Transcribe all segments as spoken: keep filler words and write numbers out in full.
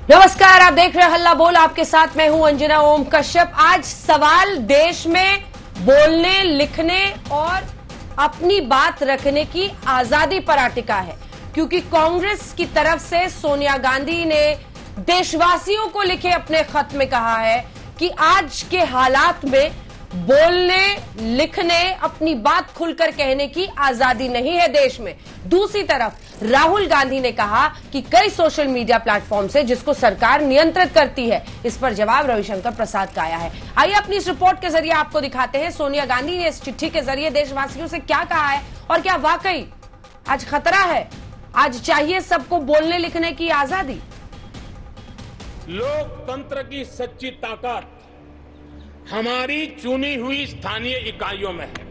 नमस्कार, आप देख रहे हैं हल्ला बोल। आपके साथ मैं हूं अंजना ओम कश्यप। आज सवाल देश में बोलने, लिखने और अपनी बात रखने की आजादी पर अटिका है, क्योंकि कांग्रेस की तरफ से सोनिया गांधी ने देशवासियों को लिखे अपने खत में कहा है कि आज के हालात में बोलने, लिखने, अपनी बात खुलकर कहने की आजादी नहीं है देश में। दूसरी तरफ राहुल गांधी ने कहा कि कई सोशल मीडिया प्लेटफॉर्म से जिसको सरकार नियंत्रित करती है, इस पर जवाब रविशंकर प्रसाद का आया है। आइए अपनी इस रिपोर्ट के जरिए आपको दिखाते हैं सोनिया गांधी ने इस चिट्ठी के जरिए देशवासियों से क्या कहा है और क्या वाकई आज खतरा है, आज चाहिए सबको बोलने लिखने की आजादी। लोकतंत्र की सच्ची ताकत हमारी चुनी हुई स्थानीय इकाइयों में है।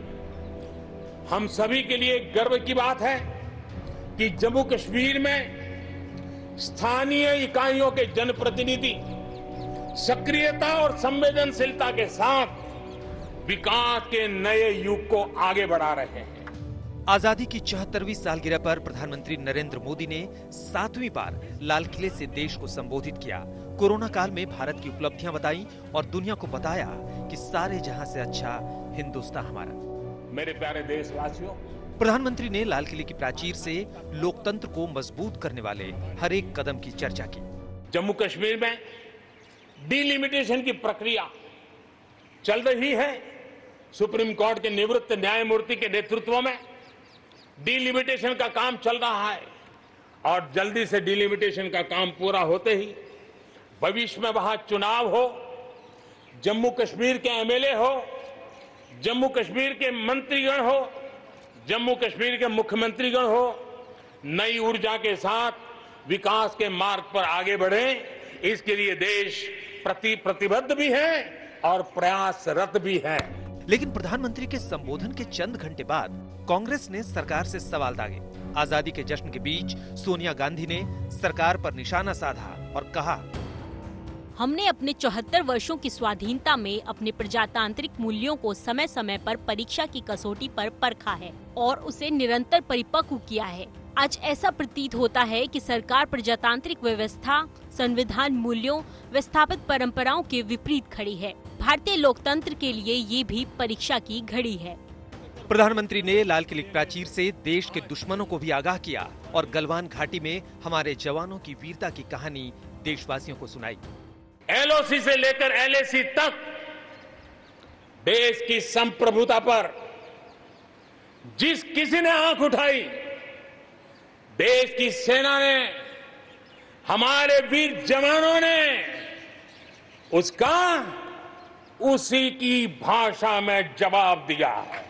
हम सभी के लिए गर्व की बात है कि जम्मू कश्मीर में स्थानीय इकाइयों के जनप्रतिनिधि सक्रियता और संवेदनशीलता के साथ विकास के नए युग को आगे बढ़ा रहे हैं। आजादी की चौहत्तरवीं सालगिरह पर प्रधानमंत्री नरेंद्र मोदी ने सातवीं बार लाल किले से देश को संबोधित किया। कोरोना काल में भारत की उपलब्धियां बताई और दुनिया को बताया कि सारे जहां से अच्छा हिंदुस्तान हमारा। मेरे प्यारे देशवासियों, प्रधानमंत्री ने लाल किले की प्राचीर से लोकतंत्र को मजबूत करने वाले हर एक कदम की चर्चा की। जम्मू कश्मीर में डिलिमिटेशन की प्रक्रिया चल रही है। सुप्रीम कोर्ट के निवृत्त न्यायमूर्ति के नेतृत्व में डिलिमिटेशन का काम चल रहा है और जल्दी से डिलिमिटेशन का काम पूरा होते ही भविष्य में वहां चुनाव हो, जम्मू कश्मीर के एमएलए हो, जम्मू कश्मीर के मंत्रीगण हो, जम्मू कश्मीर के मुख्यमंत्रीगण हो, नई ऊर्जा के साथ विकास के मार्ग पर आगे बढ़े। इसके लिए देश प्रति प्रतिबद्ध भी है और प्रयासरत भी है। लेकिन प्रधानमंत्री के संबोधन के चंद घंटे बाद कांग्रेस ने सरकार से सवाल दागे। आजादी के जश्न के बीच सोनिया गांधी ने सरकार पर निशाना साधा और कहा, हमने अपने चौहत्तर वर्षों की स्वाधीनता में अपने प्रजातांत्रिक मूल्यों को समय समय पर परीक्षा की कसौटी पर परखा है और उसे निरंतर परिपक्व किया है। आज ऐसा प्रतीत होता है कि सरकार प्रजातांत्रिक व्यवस्था, संविधान मूल्यों व स्थापित परंपराओं के विपरीत खड़ी है। भारतीय लोकतंत्र के लिए ये भी परीक्षा की घड़ी है। प्रधानमंत्री ने लाल किले प्राचीर से देश के दुश्मनों को भी आगाह किया और गलवान घाटी में हमारे जवानों की वीरता की कहानी देशवासियों को सुनाई। एलओसी से लेकर एलएसी तक देश की संप्रभुता पर जिस किसी ने आंख उठाई, देश की सेना ने, हमारे वीर जवानों ने उसका उसी की भाषा में जवाब दिया है।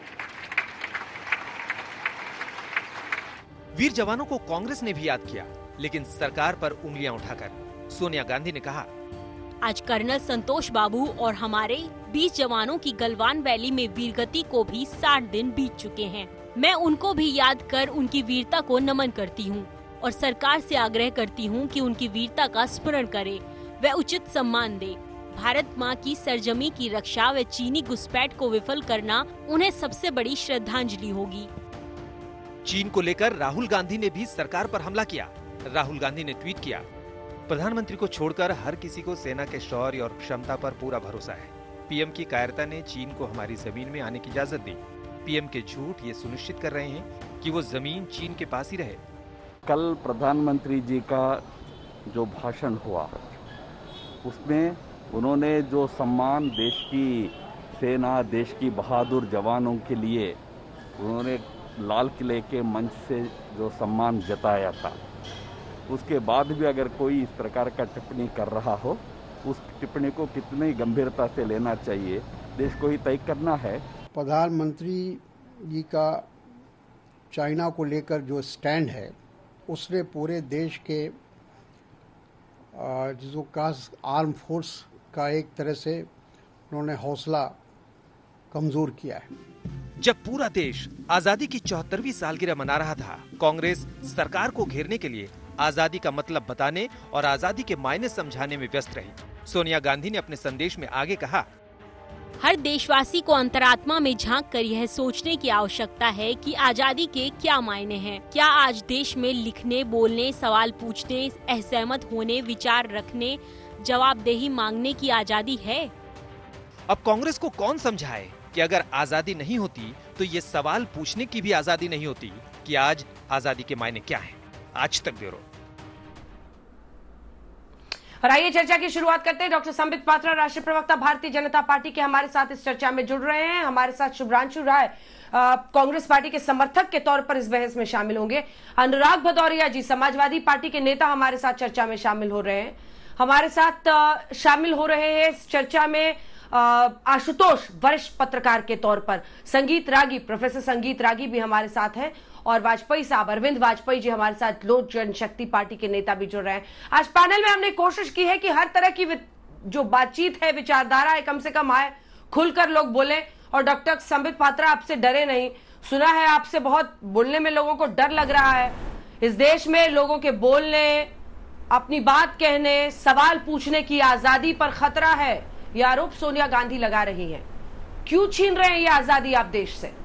वीर जवानों को कांग्रेस ने भी याद किया, लेकिन सरकार पर उंगलियां उठाकर सोनिया गांधी ने कहा, आज कर्नल संतोष बाबू और हमारे बीस जवानों की गलवान वैली में वीरगति को भी साठ दिन बीत चुके हैं। मैं उनको भी याद कर उनकी वीरता को नमन करती हूँ और सरकार से आग्रह करती हूँ कि उनकी वीरता का स्मरण करे व उचित सम्मान दे। भारत माँ की सरजमी की रक्षा व चीनी घुसपैठ को विफल करना उन्हें सबसे बड़ी श्रद्धांजलि होगी। चीन को लेकर राहुल गांधी ने भी सरकार पर हमला किया। राहुल गांधी ने ट्वीट किया, प्रधानमंत्री को छोड़कर हर किसी को सेना के शौर्य और क्षमता पर पूरा भरोसा है। पीएम की कायरता ने चीन को हमारी जमीन में आने की इजाजत दी। पीएम के झूठ ये सुनिश्चित कर रहे हैं कि वो जमीन चीन के पास ही रहे। कल प्रधानमंत्री जी का जो भाषण हुआ, उसमें उन्होंने जो सम्मान देश की सेना, देश की बहादुर जवानों के लिए उन्होंने लाल किले के मंच से जो सम्मान जताया था, उसके बाद भी अगर कोई इस प्रकार का टिप्पणी कर रहा हो, उस टिप्पणी को कितनी गंभीरता से लेना चाहिए, देश को ही तय करना है। प्रधानमंत्री जी का चाइना को लेकर जो स्टैंड है, उसने पूरे देश के जो कास आर्म फोर्स का एक तरह से उन्होंने हौसला कमजोर किया है। जब पूरा देश आजादी की चौहत्तरवीं सालगिरह मना रहा था, कांग्रेस सरकार को घेरने के लिए आजादी का मतलब बताने और आजादी के मायने समझाने में व्यस्त रही। सोनिया गांधी ने अपने संदेश में आगे कहा, हर देशवासी को अंतरात्मा में झांक कर यह सोचने की आवश्यकता है कि आजादी के क्या मायने हैं। क्या आज देश में लिखने, बोलने, सवाल पूछने, असहमत होने, विचार रखने, जवाबदेही मांगने की आजादी है? अब कांग्रेस को कौन समझाए कि अगर आजादी नहीं होती तो ये सवाल पूछने की भी आजादी नहीं होती कि आज आजादी के मायने क्या हैं। आज तक ब्यूरो। और आइए चर्चा की शुरुआत करते हैं। डॉक्टर संबित पात्रा, राष्ट्रीय प्रवक्ता भारतीय जनता पार्टी के, हमारे साथ इस चर्चा में जुड़ रहे हैं। हमारे साथ शुभ्रांशु राय, कांग्रेस पार्टी के समर्थक के तौर पर इस बहस में शामिल होंगे। अनुराग भदौरिया जी, समाजवादी पार्टी के नेता, हमारे साथ चर्चा में शामिल हो रहे हैं। हमारे साथ शामिल हो रहे हैं इस चर्चा में आशुतोष, वरिष्ठ पत्रकार के तौर पर। संगीत रागी, प्रोफेसर संगीत रागी भी हमारे साथ हैं। और वाजपेयी साहब, अरविंद वाजपेयी जी हमारे साथ, लोक जनशक्ति पार्टी के नेता भी जुड़ रहे हैं। आज पैनल में हमने कोशिश की है कि हर तरह की जो बातचीत है, विचारधारा है, कम से कम आए, खुलकर लोग बोले। और डॉक्टर संबित पात्रा, आपसे डरे नहीं। सुना है आपसे बहुत बोलने में लोगों को डर लग रहा है। इस देश में लोगों के बोलने, अपनी बात कहने, सवाल पूछने की आजादी पर खतरा है, यह आरोप सोनिया गांधी लगा रही हैं। क्यों छीन रहे हैं ये आजादी आप देश से?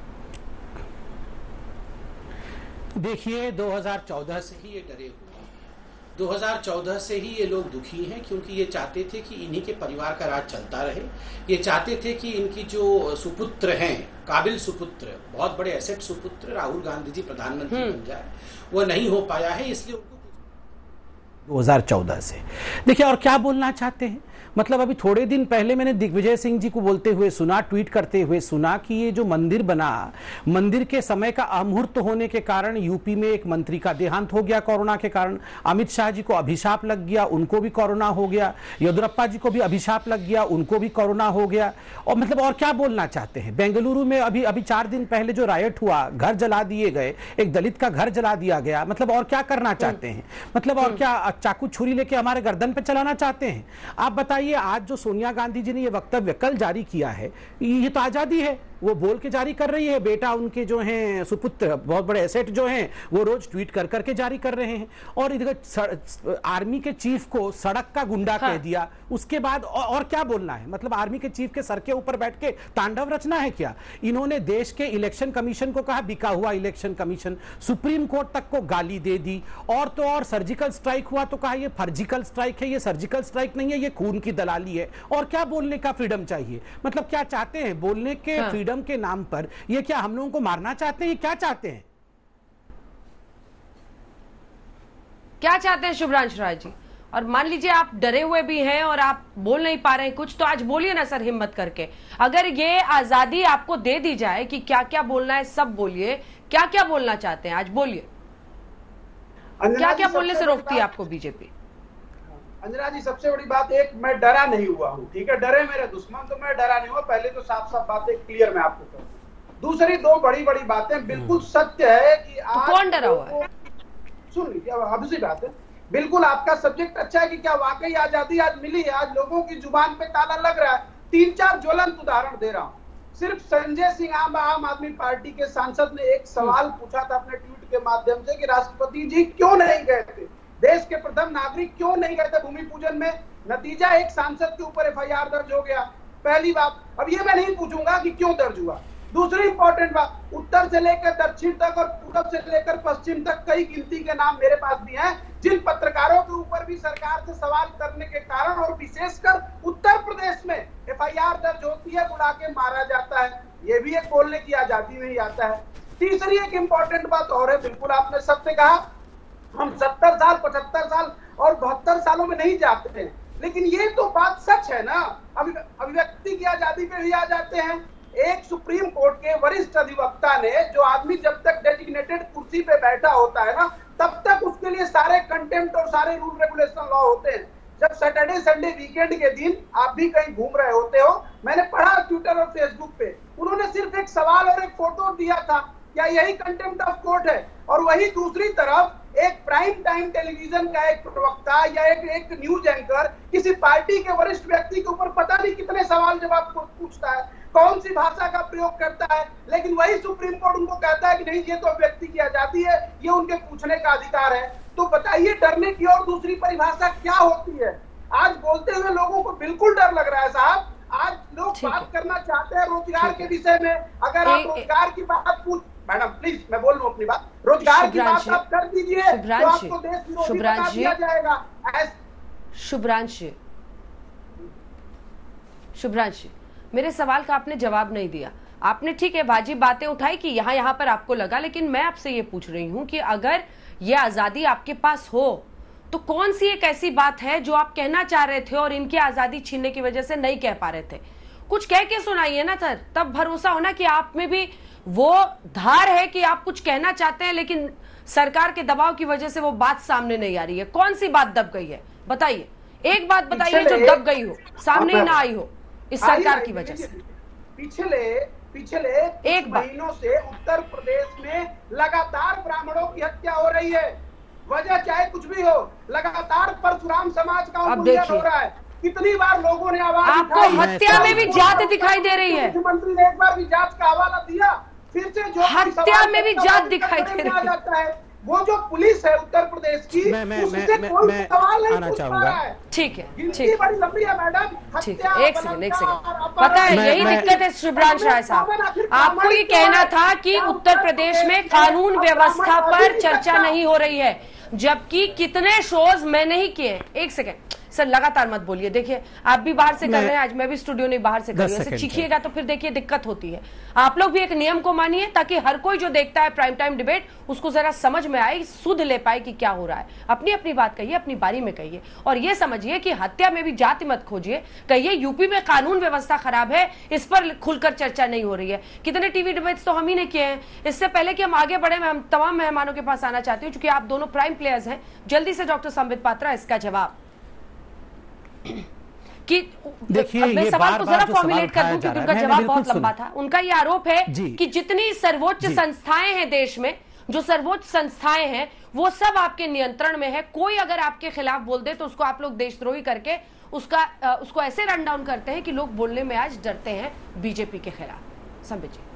देखिए, दो हज़ार चौदह से ही ये डरे हुए हैं। दो हज़ार चौदह से ही ये लोग दुखी हैं, क्योंकि ये चाहते थे कि इन्हीं के परिवार का राज चलता रहे। ये चाहते थे कि इनकी जो सुपुत्र हैं, काबिल सुपुत्र, बहुत बड़े एसेट सुपुत्र राहुल गांधी जी प्रधानमंत्री बन जाए, वो नहीं हो पाया है। इसलिए उनको दो हज़ार चौदह से देखिए, और क्या बोलना चाहते हैं, मतलब अभी थोड़े दिन पहले मैंने दिग्विजय सिंह जी को बोलते हुए सुना, ट्वीट करते हुए सुना कि ये जो मंदिर बना, मंदिर के समय का अमुहूर्त होने के कारण यूपी में एक मंत्री का देहांत हो गया कोरोना के कारण। अमित शाह जी को अभिशाप लग गया, उनको भी कोरोना हो गया। येदियुरप्पा जी को भी अभिशाप लग गया, उनको भी कोरोना हो गया। और मतलब और क्या बोलना चाहते हैं? बेंगलुरु में अभी अभी चार दिन पहले जो रायट हुआ, घर जला दिए गए, एक दलित का घर जला दिया गया। मतलब और क्या करना चाहते हैं? मतलब और क्या चाकू छुरी लेके हमारे गर्दन पे चलाना चाहते हैं? आप बताइए। आज जो सोनिया गांधी जी ने ये वक्तव्य कल जारी किया है, ये तो आजादी है, वो बोल के जारी कर रही है। बेटा उनके जो हैं सुपुत्र, बहुत बड़े एसेट जो हैं, वो रोज ट्वीट कर करके जारी कर रहे हैं। और इधर आर्मी के चीफ को सड़क का गुंडा हाँ। कह दिया। उसके बाद और, और क्या बोलना है? मतलब आर्मी के चीफ के सर के ऊपर बैठ के तांडव रचना है क्या? इन्होंने देश के इलेक्शन कमीशन को कहा बिका हुआ इलेक्शन कमीशन, सुप्रीम कोर्ट तक को गाली दे दी। और तो और सर्जिकल स्ट्राइक हुआ तो कहा ये फर्जिकल स्ट्राइक है, ये सर्जिकल स्ट्राइक नहीं है, ये खून की दलाली है। और क्या बोलने का फ्रीडम चाहिए? मतलब क्या चाहते हैं बोलने के हाँ। फ्रीडम के नाम पर? ये क्या हम लोगों को मारना चाहते हैं? ये क्या चाहते हैं? क्या चाहते हैं शुभ्रांशु राय जी? और मान लीजिए आप डरे हुए भी हैं और आप बोल नहीं पा रहे हैं कुछ, तो आज बोलिए ना सर, हिम्मत करके। अगर ये आजादी आपको दे दी जाए कि क्या क्या बोलना है सब बोलिए, क्या क्या बोलना चाहते हैं आज बोलिए। क्या क्या बोलने से रोकती है आपको बीजेपी? अंजना जी, सबसे बड़ी बात, एक, मैं डरा नहीं हुआ हूँ, ठीक है? डरे मेरे दुश्मन, तो मैं डरा नहीं हुआ। पहले तो साफ साफ बातें क्लियर मैं आपको कहूँ। दूसरी दो बड़ी बड़ी बातें बिल्कुल सत्य है कि आज तो कौन डरा हुआ है? सुन लीजिए, अब दूसरी बात है, बिल्कुल आपका सब्जेक्ट अच्छा है कि क्या वाकई आजादी आज मिली है? आज लोगों की जुबान पे ताला लग रहा है। तीन चार ज्वलंत उदाहरण दे रहा हूँ। सिर्फ संजय सिंह, आम आम आदमी पार्टी के सांसद ने एक सवाल पूछा था अपने ट्वीट के माध्यम से कि राष्ट्रपति जी क्यों नहीं गए थे, देश के प्रथम नागरिक क्यों नहीं गए थे भूमि पूजन में? नतीजा, एक सांसद के ऊपर एफ आई आर दर्ज हो गया। पहली बात। अब ये मैं नहीं पूछूंगा कि क्यों दर्ज हुआ। दूसरी इंपॉर्टेंट बात, उत्तर से लेकर दक्षिण तक और पूर्व से लेकर पश्चिम तक कई गिनती के नाम मेरे पास भी हैं, जिन पत्रकारों के ऊपर भी सरकार से सवाल करने के कारण और विशेषकर उत्तर प्रदेश में एफ आई आर दर्ज होती है, बुला के मारा जाता है। ये भी एक बोलने की आजादी में ही आता है। तीसरी एक इंपॉर्टेंट बात और है, बिल्कुल आपने सत्य कहा, हम सत्तर साल, पचहत्तर साल और बहत्तर सालों में नहीं जाते हैं, लेकिन ये तो बात सच है ना। अभिव्यक्ति की आजादी पे भी आ जाते हैं। एक सुप्रीम कोर्ट के वरिष्ठ अधिवक्ता ने, जो आदमी जब तक डेजिग्नेटेड कुर्सी पे बैठा होता है ना, तब तक उसके लिए सारे कंटेम्प्ट और सारे रूल रेगुलेशन लॉ होते हैं। जब सैटरडे संडे वीकेंड के दिन आप भी कहीं घूम रहे होते हो, मैंने पढ़ा ट्विटर और फेसबुक पे, उन्होंने सिर्फ एक सवाल और एक फोटो दिया था, क्या यही कंटेम्प्ट ऑफ कोर्ट है? और वही दूसरी तरफ एक प्राइम टाइम टेलीविजन का एक प्रवक्ता या एक एक न्यूज एंकर किसी पार्टी के वरिष्ठ व्यक्ति के ऊपर पता नहीं कितने सवाल जवाब पूछता है, कौन सी भाषा का प्रयोग करता है, लेकिन वही सुप्रीम कोर्ट उनको कहता है कि नहीं, ये तो व्यक्ति की आजादी है, ये उनके पूछने का अधिकार है। तो बताइए, डरने की और दूसरी परिभाषा क्या होती है? आज बोलते हुए लोगों को बिल्कुल डर लग रहा है साहब। आज लोग बात करना एक- रोजगार की बात पूछ, मैडम प्लीज मैं बोल लूं अपनी बात, रोजगार की बात शुभ्रांशु, आप कर दीजिए तो शुभ्रांशु, आपको देश विरोधी बना शुभ्रांशु, दिया जाएगा। ऐस- शुभ्रांशु, शुभ्रांशु, मेरे सवाल का आपने जवाब नहीं दिया। आपने ठीक है वाजिब बातें उठाई कि यहां यहां पर आपको लगा, लेकिन मैं आपसे ये पूछ रही हूं कि अगर ये आजादी आपके पास हो तो कौन सी एक ऐसी बात है जो आप कहना चाह रहे थे और इनकी आजादी छीनने की वजह से नहीं कह पा रहे थे? कुछ कह के सुनाइए ना सर, तब भरोसा होना कि आप में भी वो धार है कि आप कुछ कहना चाहते हैं, लेकिन सरकार के दबाव की वजह से वो बात सामने नहीं आ रही है। कौन सी बात दब गई है बताइए, एक बात बताइए जो दब गई हो, सामने ही ना आई हो इस सरकार की वजह से। पिछले पिछले एक महीनों से उत्तर प्रदेश में लगातार ब्राह्मणों की हत्या हो रही है, वजह चाहे कुछ भी हो, लगातार परशुराम समाज का उन्मूलन हो रहा है। कितनी बार लोगों ने आवाज आपको हत्या में भी जात दिखाई दे रही है। मुख्यमंत्री ने एक बार भी जांच का हवाला दिया, फिर से जो हत्या में भी जात दिखाई दे रही है। वो जो पुलिस है उत्तर प्रदेश की, मैं मैं उससे मैं कोई मैं सवाल नहीं आना पूछ पा चाहूंगा। रहा है। ठीक है, गिनती ठीक बड़ी लंबी है मैडम। ठीक हत्या, है, एक सेकंड एक सेकंड बलात्कार, पता है मैं- यही मैं- दिक्कत है शुभ्रांश राय साहब, आपको ये कहना था कि उत्तर प्रदेश में कानून व्यवस्था पर चर्चा नहीं हो रही है, जबकि कितने शोज मैंने ही किए। एक सेकंड सर, लगातार मत बोलिए, देखिए आप भी बाहर से कर रहे हैं, आज मैं भी स्टूडियो नहीं बाहर से कर रही हूं, ऐसे चीखिएगा तो फिर देखिए दिक्कत होती है। आप लोग भी एक नियम को मानिए ताकि हर कोई जो देखता है प्राइम टाइम डिबेट उसको जरा समझ में आए, सुध ले पाए कि क्या हो रहा है। अपनी अपनी बात कहिए, अपनी बारी में कहिए, और ये समझिए कि हत्या में भी जाति मत खोजिए। कहिए यूपी में कानून व्यवस्था खराब है, इस पर खुलकर चर्चा नहीं हो रही है। कितने टीवी डिबेट्स तो हम ही ने किए हैं। इससे पहले कि हम आगे बढ़े, मैं हम तमाम मेहमानों के पास आना चाहती हूँ, क्योंकि आप दोनों प्राइम प्लेयर्स हैं। जल्दी से डॉक्टर संबित पात्रा इसका जवाब कि देखिए, मैं ये सवाल बार को बार जरा जो फॉर्मुलेट कर सवाल दूं उठाया क्योंकि जा उनका रहा है, जवाब मैंने बहुत बिल्कुल लंबा था। उनका ये आरोप है जी। कि जितनी सर्वोच्च जी। संस्थाएं हैं देश में, जो सर्वोच्च संस्थाएं हैं वो सब आपके नियंत्रण में है। कोई अगर आपके खिलाफ बोल दे तो उसको आप लोग देशद्रोही करके उसका उसको ऐसे रन डाउन करते हैं कि लोग बोलने में आज डरते हैं बीजेपी के खिलाफ। संबित जी।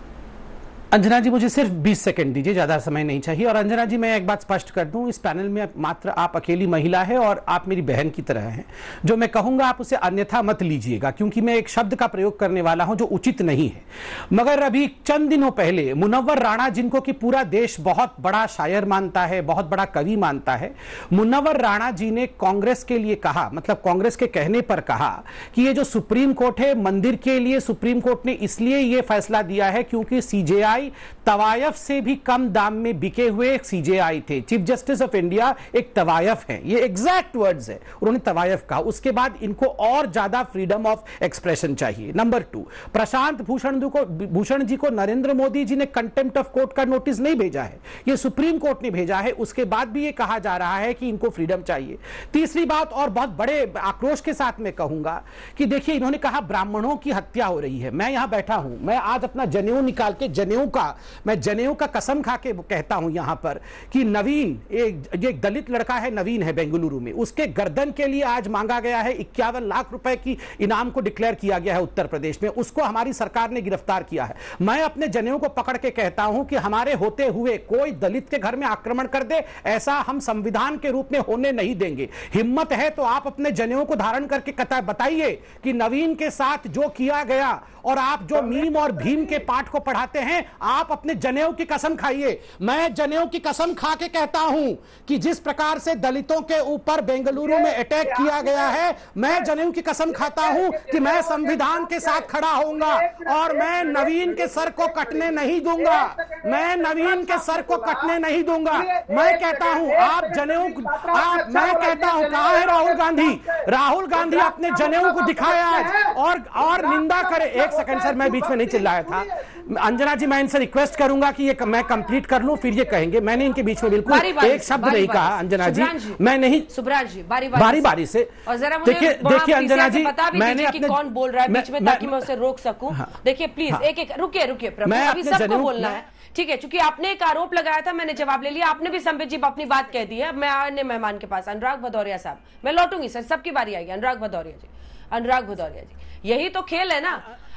अंजना जी, मुझे सिर्फ बीस सेकंड दीजिए, ज्यादा समय नहीं चाहिए। और अंजना जी, मैं एक बात स्पष्ट कर दूं, इस पैनल में मात्र आप अकेली महिला है और आप मेरी बहन की तरह हैं। जो मैं कहूंगा आप उसे अन्यथा मत लीजिएगा, क्योंकि मैं एक शब्द का प्रयोग करने वाला हूं जो उचित नहीं है। मगर अभी चंद दिनों पहले मुनव्वर राणा, जिनको कि पूरा देश बहुत बड़ा शायर मानता है, बहुत बड़ा कवि मानता है, मुनव्वर राणा जी ने कांग्रेस के लिए कहा, मतलब कांग्रेस के कहने पर कहा कि ये जो सुप्रीम कोर्ट है, मंदिर के लिए सुप्रीम कोर्ट ने इसलिए यह फैसला दिया है क्योंकि सीजेआई तवायफ से भी कम दाम में बिके हुए सीजेआई थे। चीफ जस्टिस ऑफ इंडिया एक तवायफ है, ये एग्जैक्ट वर्ड्स है, उन्होंने तवायफ कहा। उसके बाद इनको और ज्यादा फ्रीडम ऑफ एक्सप्रेशन चाहिए। नंबर टू, प्रशांत भूषण को भूषण जी को नरेंद्र मोदी जी ने कंटेम्प्ट ऑफ कोर्ट का नोटिस नहीं भेजा है, ये सुप्रीम कोर्ट ने भेजा है। उसके बाद भी ये कहा जा रहा है कि इनको फ्रीडम चाहिए। तीसरी बात, और बहुत बड़े आक्रोश के साथ मैं कहूंगा कि देखिए, इन्होंने कहा ब्राह्मणों की हत्या हो रही है। मैं यहां बैठा हूं, मैं आज अपना जनेऊ निकाल के, जनेऊ का मैं जनेऊ का कसम खा के कहता हूं यहां पर कि नवीन, एक एक दलित लड़का है, नवीन है बेंगलुरु में, उसके गर्दन के लिए आज मांगा गया है इक्यावन लाख रुपए की इनाम को डिक्लेयर किया गया है उत्तर प्रदेश में, उसको हमारी सरकार ने गिरफ्तार किया है। मैं अपने जनेऊ को पकड़ के कहता हूं कि हमारे होते हुए कोई दलित के घर में आक्रमण कर दे, ऐसा हम संविधान के रूप में होने नहीं देंगे। हिम्मत है तो आप अपने जनेऊ को धारण करके कथा बताइए कि नवीन के साथ जो किया गया, और आप जो मीम और भीम के पाठ को पढ़ाते हैं, आप अपने जनेऊ की कसम खाइए। मैं जनेऊ की कसम खा के कहता हूं कि जिस प्रकार से दलितों के ऊपर बेंगलुरु में अटैक किया गया है, मैं जनेऊ की कसम खाता हूं कि मैं संविधान के साथ खड़ा होऊंगा और मैं नवीन के सर को कटने नहीं दूंगा। मैं नवीन के सर को कटने नहीं दूंगा। मैं कहता हूं, आप जनेऊ, आप मैं कहता हूं, कहां है राहुल गांधी? राहुल गांधी अपने जनेऊ को दिखाया है और और निंदा करे। एक सेकंड सर, मैं बीच में नहीं चिल्लाया था। अंजना जी, मैं इनसे रिक्वेस्ट करूंगा कि ये मैं कंप्लीट कर लूं, फिर ये कहेंगे। मैंने इनके बीच में बिल्कुल एक शब्द नहीं कहा। अंजना जी, मैं नहीं, सुब्राज जी बारी बारी बारी से, और जरा मुझे देखिए देखिए अंजना जी, मैंने कि कौन बोल रहा है बीच में, ताकि मैं उसे रोक सकूं। देखिए प्लीज, एक एक रुकिए रुकिए प्रभु, अभी सबको बोलना है, ठीक है? क्योंकि आपने एक आरोप लगाया था, मैंने जवाब ले लिया, आपने भी संबित जी अपनी बात कह दी है। मैं अन्य मेहमान के पास, अनुराग भदौरिया साहब, मैं लौटूंगी सर, सबकी बारी आएगी। अनुराग भदौरिया जी, अनुराग भदौरिया जी, यही तो खेल है ना।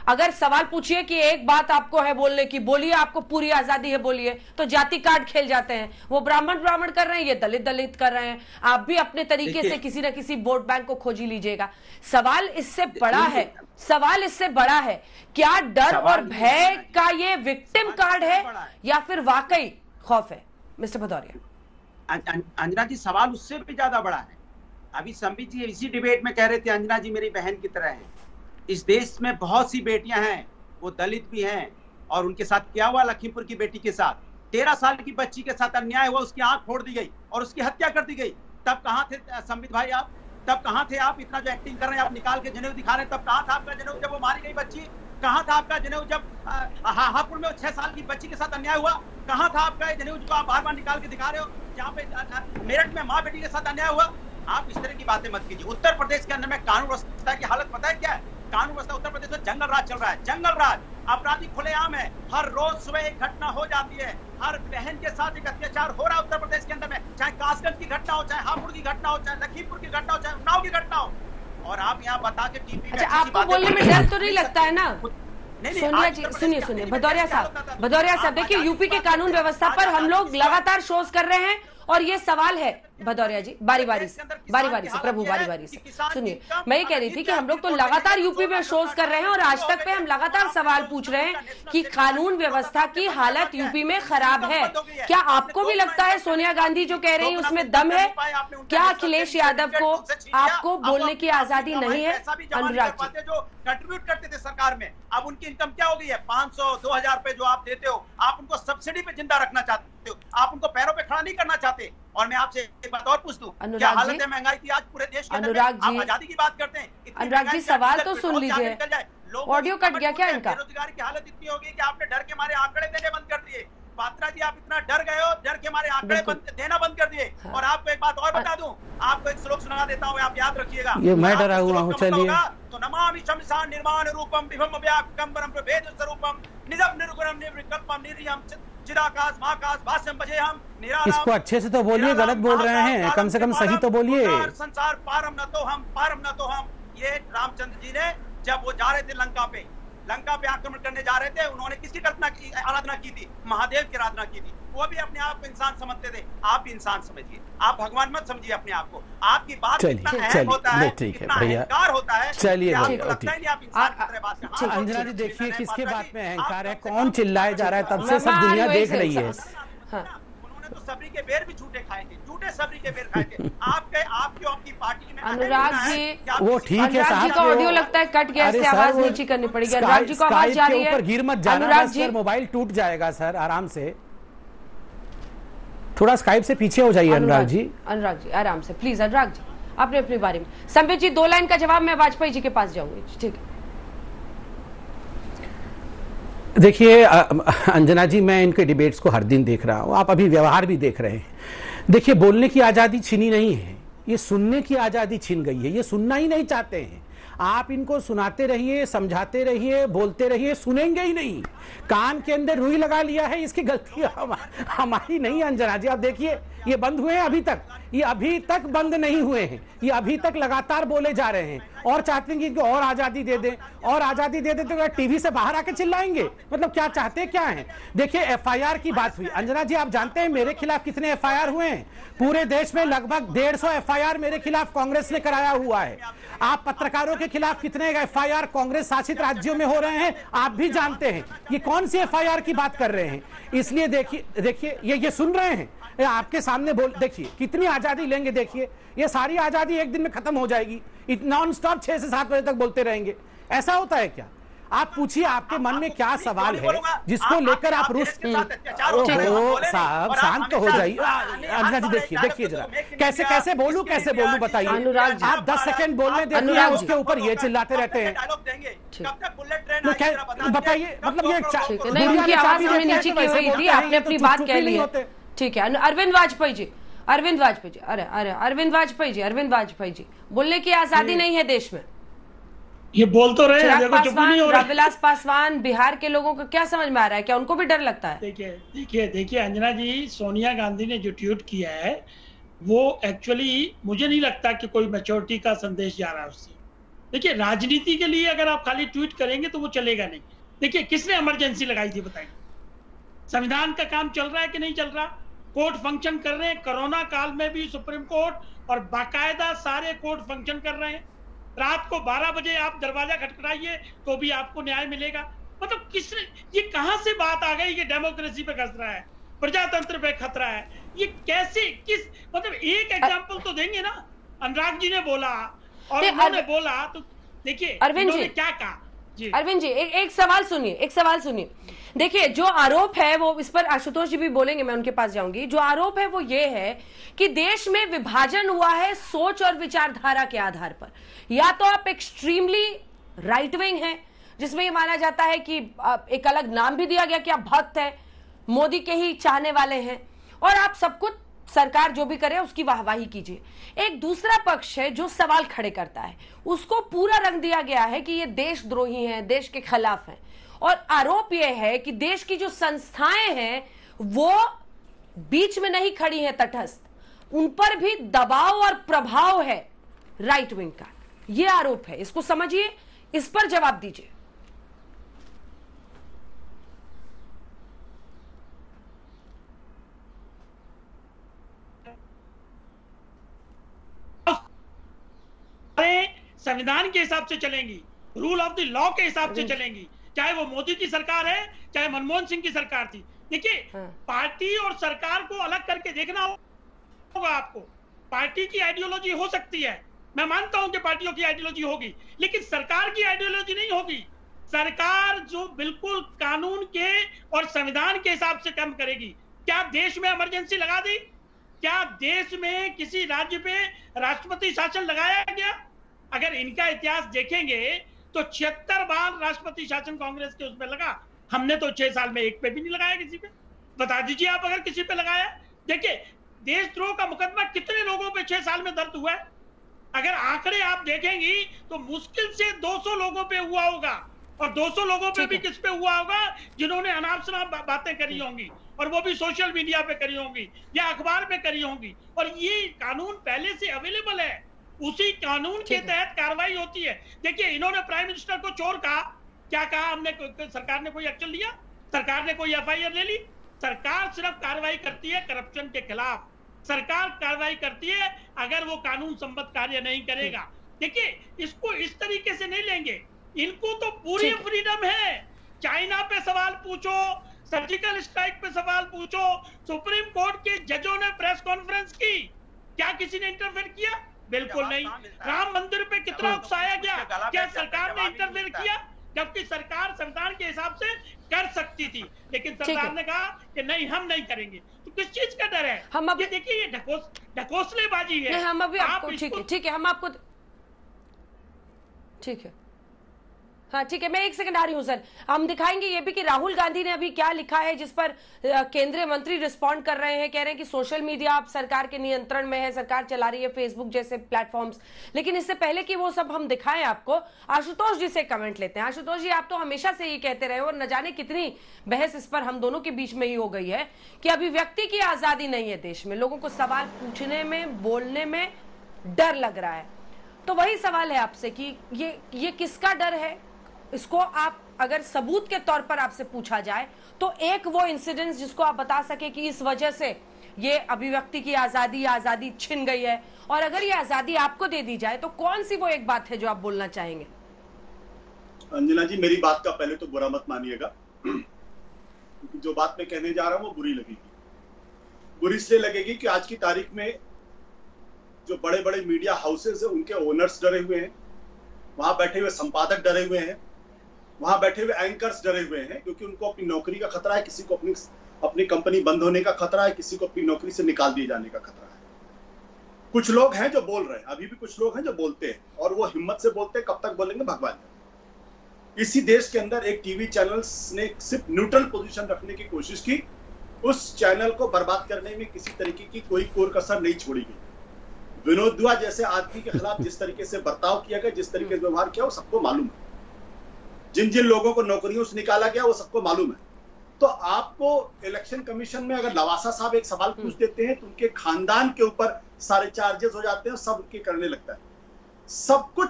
अगर सवाल पूछिए कि एक बात आपको है बोलने की, बोलिए, आपको पूरी आजादी है बोलिए, तो जाति कार्ड खेल जाते हैं। वो ब्राह्मण ब्राह्मण कर रहे हैं, ये दलित दलित कर रहे हैं। आप भी अपने तरीके से किसी ना किसी वोट बैंक को खोज ही लीजिएगा। सवाल इससे बड़ा है, सवाल इससे बड़ा है, क्या डर और भय का ये विक्टिम कार्ड है या फिर वाकई खौफ है? मिस्टर भदौरिया। अंजना जी, सवाल उससे भी ज्यादा बड़ा है। अभी संबित जी इसी डिबेट में कह रहे थे, अंजना जी मेरी बहन की तरह है। इस देश में बहुत सी बेटियां हैं, वो दलित भी हैं, और उनके साथ क्या हुआ लखीमपुर की बेटी के साथ, तेरह साल की बच्ची के साथ अन्याय हुआ, उसकी आंख फोड़ दी गई और उसकी हत्या कर दी गई। तब कहाँ थे संबित भाई आप? तब कहाँ थे आप? इतना जो एक्टिंग कर रहे हैं, आप निकाल के जनेऊ दिखा रहे हैं, तब कहाँ था आपका जनेऊ जब वो मारी गई बच्ची? कहाँ था आपका जनेऊ जब हापुड़ में छह साल की बच्ची के साथ अन्याय हुआ? कहाँ था आपका जनेऊ जो आप बार बार निकाल के दिखा रहे हो? जहाँ पे मेरठ में माँ बेटी के साथ अन्याय हुआ? आप इस तरह की बातें मत कीजिए। उत्तर प्रदेश के अंदर में कानून व्यवस्था की हालत पता है क्या है? कानून व्यवस्था उत्तर प्रदेश में जंगल राज चल रहा है, जंगल राज। अपराधी खुलेआम है, हर रोज सुबह एक घटना हो जाती है, हर बहन के साथ एक अत्याचार हो रहा है उत्तर प्रदेश के अंदर में, चाहे कासगंज की घटना हो, चाहे हापुड़ की घटना हो, चाहे लखीमपुर की घटना हो, चाहे उन्नाव की घटना हो। और आप यहाँ बता के टीवी में आपको बोलने में डर तो नहीं लगता है ना? सोनिया जी, सुनिए सुनिए भदौरिया साहब, भदौरिया साहब देखिए, यूपी के कानून व्यवस्था पर हम लोग लगातार शोज कर रहे हैं और ये सवाल है भदौरिया जी, बारी बारी से बारी बारी से प्रभु बारी बारी से सुनिए। मैं ये कह रही थी कि हम लोग तो लगातार यूपी में शोज कर रहे हैं और आज तक पे हम लगातार सवाल पूछ रहे हैं कि कानून व्यवस्था की हालत यूपी में खराब है। क्या आपको भी लगता है सोनिया गांधी जो कह रही है उसमें दम है? क्या अखिलेश यादव को आपको बोलने की आजादी नहीं है? अनुराग जी, जो कंट्रीब्यूट करते थे सरकार में, अब उनकी इनकम क्या हो गई है? पाँच सौ दो हजार रुपए जो आप देते हो, आप उनको सब्सिडी पे जिंदा रखना चाहते हो, आप उनको पैरों पे खड़ा नहीं करना चाहते। और मैं आपसे एक बात और पूछ दूं, क्या हालत है महंगाई की आज पूरे देश के अंदर? आप आजादी की बात करते हैं, अनुराग जी सवाल तो सुन लीजिए, ऑडियो कट गया क्या इनका? बेरोजगारी की हालत इतनी होगी कि आपने डर के मारे आंकड़े देने बंद कर दिए। पात्रा जी, आप इतना डर गए हो, डर के मारे आंकड़े देना बंद कर दिए। हाँ। और आपको एक बात और बता दूं, आपको एक श्लोक सुना देता हूँ, आप याद रखिएगा। ये मैं डरा हुआ हूँ, चलिए। तो नमामि शमशान निर्माण रूपम विभम व्याकंबरम प्रभेद स्वरूपम निजम निर्गुणम निर्विकल्पम निर्यम चिदाकाश महाकाश भाष्यम बजे हम निरालाम। इसको अच्छे से तो बोलिए, गलत बोल रहे हैं, कम से कम सही तो बोलिए। संसार पारम न तो हम पारम न तो हम। ये रामचंद्र जी ने जब वो जा रहे थे लंका पे, लंका पे आक्रमण करने जा रहे थे, उन्होंने किसकी कल्पना की, आराधना की थी? महादेव की आराधना की थी। वो भी अपने आप को इंसान समझते थे, आप भी इंसान समझिए, आप भगवान मत समझिए अपने आप को। आपकी बात इतना अहम होता है, इतना अहंकार होता है, चलिए आपको लगता है नहीं आप इंसान की तरह बात करते हैं। अंजना जी देखिए, किसके बात में अहंकार है, कौन चिल्लाए जा रहा है, तब से सब दुनिया देख रही है। उन्होंने तो सबरी के बेर भी झूठे खाए थे, झूठे सबरी के बेर खाए थे। आपके आप क्यों आपकी पार्टी में? अनुराग जी, वो ठीक है साहब, का ऑडियो लगता है कट गया, इससे आवाज नीचे करनी पड़ेगी। अनुराग जी को आवाज जा रही है, ऊपर गिर मत जाना, अनुराग जी मोबाइल टूट जाएगा सर, आराम से थोड़ा स्काइप से पीछे हो जाइए। अनुराग जी, अनुराग जी आराम से प्लीज। अनुराग जी आपने अपने बारे में, संबित जी दो लाइन का जवाब, मैं वाजपेयी जी के पास जाऊंगी। ठीक है, देखिए अंजना जी, मैं इनके डिबेट्स को हर दिन देख रहा हूं, आप अभी व्यवहार भी देख रहे हैं। देखिए, बोलने की आजादी छीनी नहीं है, ये सुनने की आजादी छीन गई है। ये सुनना ही नहीं चाहते हैं। आप इनको सुनाते रहिए, समझाते रहिए, बोलते रहिए, सुनेंगे ही नहीं। कान के अंदर रुई लगा लिया है, इसकी गलती हम, हमारी नहीं। अंजना जी आप देखिए, ये बंद हुए हैं अभी तक, ये अभी तक बंद नहीं हुए हैं, ये अभी तक लगातार बोले जा रहे हैं और चाहते हैं कि इनको और आजादी दे दें, और आजादी दे दें तो टीवी से बाहर आके चिल्लाएंगे। मतलब क्या चाहते क्या हैं? देखिए, एफआईआर की बात हुई। अंजना जी आप जानते हैं मेरे खिलाफ कितने एफआईआर हुए हैं? पूरे देश में लगभग डेढ़ सौ एफआईआर मेरे खिलाफ कांग्रेस ने कराया हुआ है। आप पत्रकारों के खिलाफ कितने एफआईआर कांग्रेस शासित राज्यों में हो रहे हैं आप भी जानते हैं। ये कौन सी एफआईआर की बात कर रहे हैं? इसलिए देखिए देखिए ये ये सुन रहे हैं, ये आपके सामने बोल, देखिए कितनी आजादी लेंगे। देखिए, ये सारी आजादी एक दिन में खत्म हो जाएगी, नॉन स्टॉप छह से सात बजे तक बोलते रहेंगे। ऐसा होता है क्या? आप पूछिए, आपके मन में क्या सवाल है जिसको लेकर आप रुस साहब शांत हो जाइए। अंजना जी देखिए देखिए जरा, कैसे कैसे बोलूं कैसे बोलूं बताइए। अनुराग आप दस सेकंड बोलने देते हैं, उसके ऊपर ये चिल्लाते रहते हैं। बताइए, मतलब ये उनकी आवाज हमें नीचे की हुई थी, आपने अपनी बात कह ली है। ठीक है, अरविंद वाजपेयी जी, अरविंद वाजपेयी जी, अरे अरे अरविंद वाजपेयी जी, अरविंद वाजपेयी जी, बोलने की आजादी नहीं है देश में। ये बोल तो रहे हैं, देखो चुप नहीं हो रहा। रामविलास पासवान, बिहार के लोगों को क्या समझ में आ रहा है? क्या उनको भी डर लगता है? देखिए देखिए देखिए अंजना जी, सोनिया गांधी ने जो ट्वीट किया है वो एक्चुअली मुझे नहीं लगता कि कोई मैच्योरिटी का संदेश जा रहा है उससे। देखिए, राजनीति के लिए अगर आप खाली ट्वीट करेंगे तो वो चलेगा नहीं। देखिए, किसने इमरजेंसी लगाई थी बताइए? संविधान का काम चल रहा है कि नहीं चल रहा? कोर्ट फंक्शन कर रहे हैं। कोरोना काल में भी सुप्रीम कोर्ट और बाकायदा सारे कोर्ट फंक्शन कर रहे हैं। रात को बारह बजे आप दरवाजा खटखटाइए तो भी आपको न्याय मिलेगा। मतलब किस ये कहां से बात आ गई कि डेमोक्रेसी पे खतरा है, प्रजातंत्र पे खतरा है? ये कैसे, किस मतलब एक एग्जांपल तो देंगे ना। अनुराग जी ने बोला और उन्होंने बोला तो देखिए अरविंद जी क्या कहा। जी अरविंद जी, एक एक सवाल सुनिए, एक सवाल सुनिए। देखिए, जो आरोप है वो, इस पर आशुतोष जी भी बोलेंगे, मैं उनके पास जाऊंगी। जो आरोप है वो ये है कि देश में विभाजन हुआ है सोच और विचारधारा के आधार पर। या तो आप एक्सट्रीमली राइट विंग हैं, जिसमें ये माना जाता है कि एक अलग नाम भी दिया गया कि आप भक्त हैं, मोदी के ही चाहने वाले हैं, और आप सब कुछ सरकार जो भी करे उसकी वाहवाही कीजिए। एक दूसरा पक्ष है जो सवाल खड़े करता है, उसको पूरा रंग दिया गया है कि ये देशद्रोही हैं, देश के खिलाफ हैं, और आरोप यह है कि देश की जो संस्थाएं हैं वो बीच में नहीं खड़ी हैं तटस्थ, उन पर भी दबाव और प्रभाव है राइट विंग का। यह आरोप है, इसको समझिए, इस पर जवाब दीजिए। संविधान के हिसाब से चलेंगी, रूल ऑफ द लॉ के हिसाब से चलेंगी, चाहे वो मोदी की सरकार है चाहे मनमोहन सिंह की सरकार थी। देखिए, पार्टी और सरकार को अलग करके देखना होगा आपको। पार्टी की आइडियोलॉजी हो सकती है, मैं मानता हूं कि पार्टियों की आइडियोलॉजी होगी, लेकिन सरकार की आइडियोलॉजी नहीं होगी। सरकार जो बिल्कुल कानून के और संविधान के हिसाब से काम करेगी। क्या देश में इमरजेंसी लगा दी? क्या देश में किसी राज्य पे राष्ट्रपति शासन लगाया गया? अगर इनका इतिहास देखेंगे तो छिहत्तर बार राष्ट्रपति शासन कांग्रेस के उसमें लगा। हमने तो छह साल में एक पे भी नहीं लगाया किसी पे। बता दीजिए आप अगर किसी पे लगाया। देखिए, देशद्रोह का मुकदमा कितने लोगों पे छह साल में दर्ज हुआ है? अगर आंकड़े आप देखेंगी तो मुश्किल से दो सौ लोगों पे हुआ होगा, और दो सौ लोगों पे भी किस पे हुआ होगा? जिन्होंने अनाप शनाप बातें करी होंगी, और वो भी सोशल मीडिया पे करी होंगी या अखबार पे करी होंगी। और ये कानून पहले से अवेलेबल है, उसी कानून के तहत कार्रवाई होती है। देखिए, इन्होंने प्राइम मिनिस्टर को चोर कहा, क्या कहा हमने? सरकार ने कोई एक्शन लिया? सरकार ने कोई एफ आई आर ले ली? सरकार सिर्फ कार्रवाई करती है करप्शन के खिलाफ। सरकार कार्रवाई करती है अगर वो कानून संबद्ध कार्य नहीं करेगा। देखिए, इसको इस तरीके से नहीं लेंगे, इनको तो पूरी फ्रीडम है। चाइना पे सवाल पूछो, सर्जिकल स्ट्राइक पे सवाल पूछो, सुप्रीम कोर्ट के जजों ने प्रेस कॉन्फ्रेंस की, क्या किसी ने इंटरफेयर किया? बिल्कुल नहीं। राम मंदिर पे कितना उकसाया गया, क्या सरकार ने इंटरफेयर किया? जबकि सरकार संविधान के हिसाब से कर सकती थी, लेकिन सरकार ने कहा कि नहीं, हम नहीं करेंगे। तो किस चीज का डर है? हम अब देखिए, ये ढकोस ढकोसलेबाजी है। नहीं, हम अभी आपको ठीक है ठीक है हम आपको ठीक है हाँ ठीक है, मैं एक सेकंड आ रही हूँ सर। हम दिखाएंगे ये भी कि राहुल गांधी ने अभी क्या लिखा है, जिस पर केंद्रीय मंत्री रिस्पॉन्ड कर रहे हैं, कह रहे हैं कि सोशल मीडिया अब सरकार के नियंत्रण में है, सरकार चला रही है फेसबुक जैसे प्लेटफॉर्म्स। लेकिन इससे पहले कि वो सब हम दिखाएं आपको, आशुतोष जी से कमेंट लेते हैं। आशुतोष जी, आप तो हमेशा से ये कहते रहे, और न जाने कितनी बहस इस पर हम दोनों के बीच में ही हो गई है कि अभिव्यक्ति की आजादी नहीं है देश में, लोगों को सवाल पूछने में, बोलने में डर लग रहा है। तो वही सवाल है आपसे कि ये ये किसका डर है? इसको आप अगर सबूत के तौर पर आपसे पूछा जाए तो एक वो इंसिडेंट जिसको आप बता सके कि इस वजह से ये अभिव्यक्ति की आजादी आजादी छिन गई है, और अगर ये आजादी आपको दे दी जाए तो कौन सी वो एक बात है जो आप बोलना चाहेंगे? अंजना जी, मेरी बात का पहले तो बुरा मत मानिएगा, क्योंकि जो बात मैं कहने जा रहा हूं वो बुरी लगेगी। बुरी इसलिए लगेगी कि आज की तारीख में जो बड़े बड़े मीडिया हाउसेस है उनके ओनर्स डरे हुए हैं, वहां बैठे हुए संपादक डरे हुए हैं, वहां बैठे हुए एंकर्स डरे हुए हैं, क्योंकि उनको अपनी नौकरी का खतरा है, किसी को अपनी अपनी कंपनी बंद होने का खतरा है, किसी को अपनी नौकरी से निकाल दिए जाने का खतरा है। कुछ लोग हैं जो बोल रहे हैं, अभी भी कुछ लोग हैं जो बोलते हैं, और वो हिम्मत से बोलते हैं। कब तक बोलेंगे भगवान जाने। इसी देश के अंदर एक टीवी चैनल ने सिर्फ न्यूट्रल पोजीशन रखने की कोशिश की, उस चैनल को बर्बाद करने में किसी तरीके की कोई कोर कसर नहीं छोड़ी गई। विनोद दुआ जैसे आदमी के खिलाफ जिस तरीके से बर्ताव किया गया, जिस तरीके से व्यवहार किया, वो सबको मालूम है। जिन जिन लोगों को नौकरियों से निकाला गया वो सबको मालूम है। तो आपको इलेक्शन कमीशन में अगर लवासा साहब एक सवाल पूछ देते हैं तो उनके खानदान के ऊपर सारे चार्जेस हो जाते हैं, सब उनके करने लगता है। सब कुछ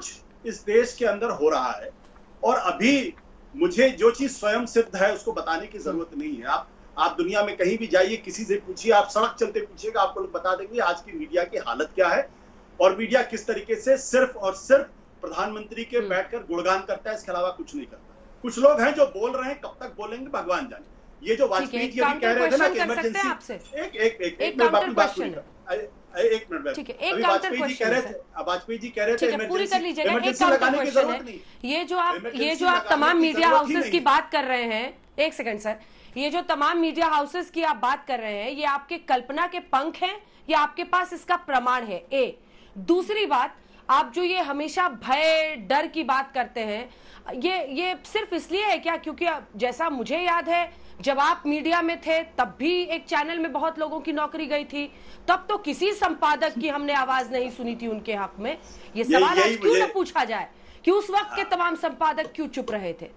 इस देश के अंदर हो रहा है। और अभी मुझे जो चीज स्वयं सिद्ध है उसको बताने की जरूरत नहीं है। आप आप दुनिया में कहीं भी जाइए, किसी से पूछिए, आप सड़क चलते पूछिएगा, आपको लोग बता देंगे आज की मीडिया की हालत क्या है और मीडिया किस तरीके से सिर्फ और सिर्फ प्रधानमंत्री के बैठकर गुणगान करता है, इसके अलावा कुछ नहीं करता। कुछ लोग हैं जो बोल रहे हैं, कब तक बोलेंगे भगवान जाने। ये जो वाजपेयी जी अभी कह रहे थे ना कि इमरजेंसी, एक एक एक एक मैं बात बात पूरी कर एक मिनट ठीक है, अभी एक वाजपेयी जी कह रहे थे वाजपेयी जी कह रहे थे पूरी कर लीजिएगा। एक इमरजेंसी काउंटर लगाने की क्वेश्चन जरूरत है, नहीं। ये जो आप ये जो आप तमाम मीडिया हाउसेस की बात कर रहे हैं, एक सेकंड सर, ये जो तमाम मीडिया हाउसेस की आप बात कर रहे हैं, ये आपके कल्पना के पंख हैं या आपके पास इसका प्रमाण है? ए दूसरी बात, आप जो ये हमेशा भय डर की बात करते हैं, ये ये सिर्फ इसलिए है क्या क्योंकि जैसा मुझे याद है जब आप मीडिया में थे तब भी एक चैनल में बहुत लोगों की नौकरी गई थी, तब तो किसी संपादक की हमने आवाज नहीं सुनी थी उनके हक में। ये सवाल आज क्यों न पूछा जाए कि उस वक्त के तमाम संपादक क्यों चुप रहे थे?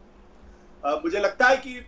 आ, मुझे लगता है कि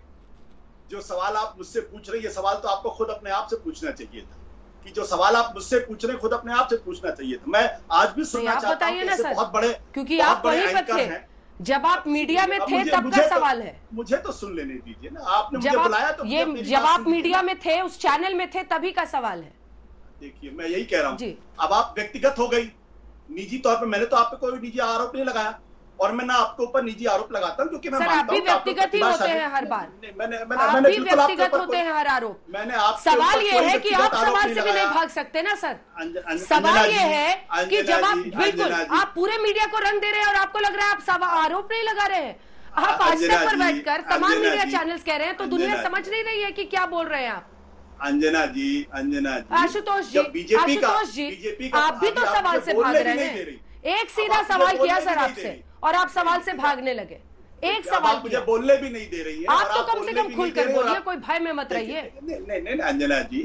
जो सवाल आप मुझसे पूछ रहे हैं, ये सवाल तो आपको खुद अपने आप से पूछना चाहिए था कि जो सवाल आप मुझसे पूछ रहे हैं खुद अपने आप से पूछना चाहिए था। मैं आज भी सुनना चाहता हूं कि ऐसे बहुत बड़े, क्योंकि आप वहीं पर थे जब आप मीडिया में थे, तब का सवाल है। मुझे तो सुन लेने दीजिए ना, आपने मुझे बुलाया तो ये जब आप मीडिया में थे, उस चैनल में थे, तभी का सवाल है। देखिए मैं यही कह रहा हूँ, अब आप व्यक्तिगत हो गई, निजी तौर पर मैंने तो आप पे कोई निजी आरोप नहीं लगाया और मैं ना आपके ऊपर निजी आरोप लगाता हूँ क्योंकि मैं मानता हूँ व्यक्तिगत ही होते हैं हर बार। मैंने आप भी व्यक्तिगत होते हैं हर आरोप। मैंने आप सवाल ये है कि आप सवाल से भी नहीं भाग सकते ना सर। सवाल ये है कि जब आप बिल्कुल आप पूरे मीडिया को रंग दे रहे हैं और आपको लग रहा है आप सवाल आरोप नहीं लगा रहे हैं, आप आज तक पर बैठकर तमाम मीडिया चैनल्स कह रहे हैं, तो दुनिया समझ नहीं रही है कि क्या बोल रहे हैं आप। अंजना जी, अंजना जी, आशुतोष जी, बीजेपी का आशुतोष जी, आप भी तो सवाल से भाग रहे हैं। एक सीधा सवाल किया सर आपसे और आप सवाल से भागने लगे। एक सवाल मुझे बोलने भी नहीं दे रही है। आप तो कम से कम खुलकर बोलिए, कोई भय में मत रहिए। नहीं नहीं अंजना जी,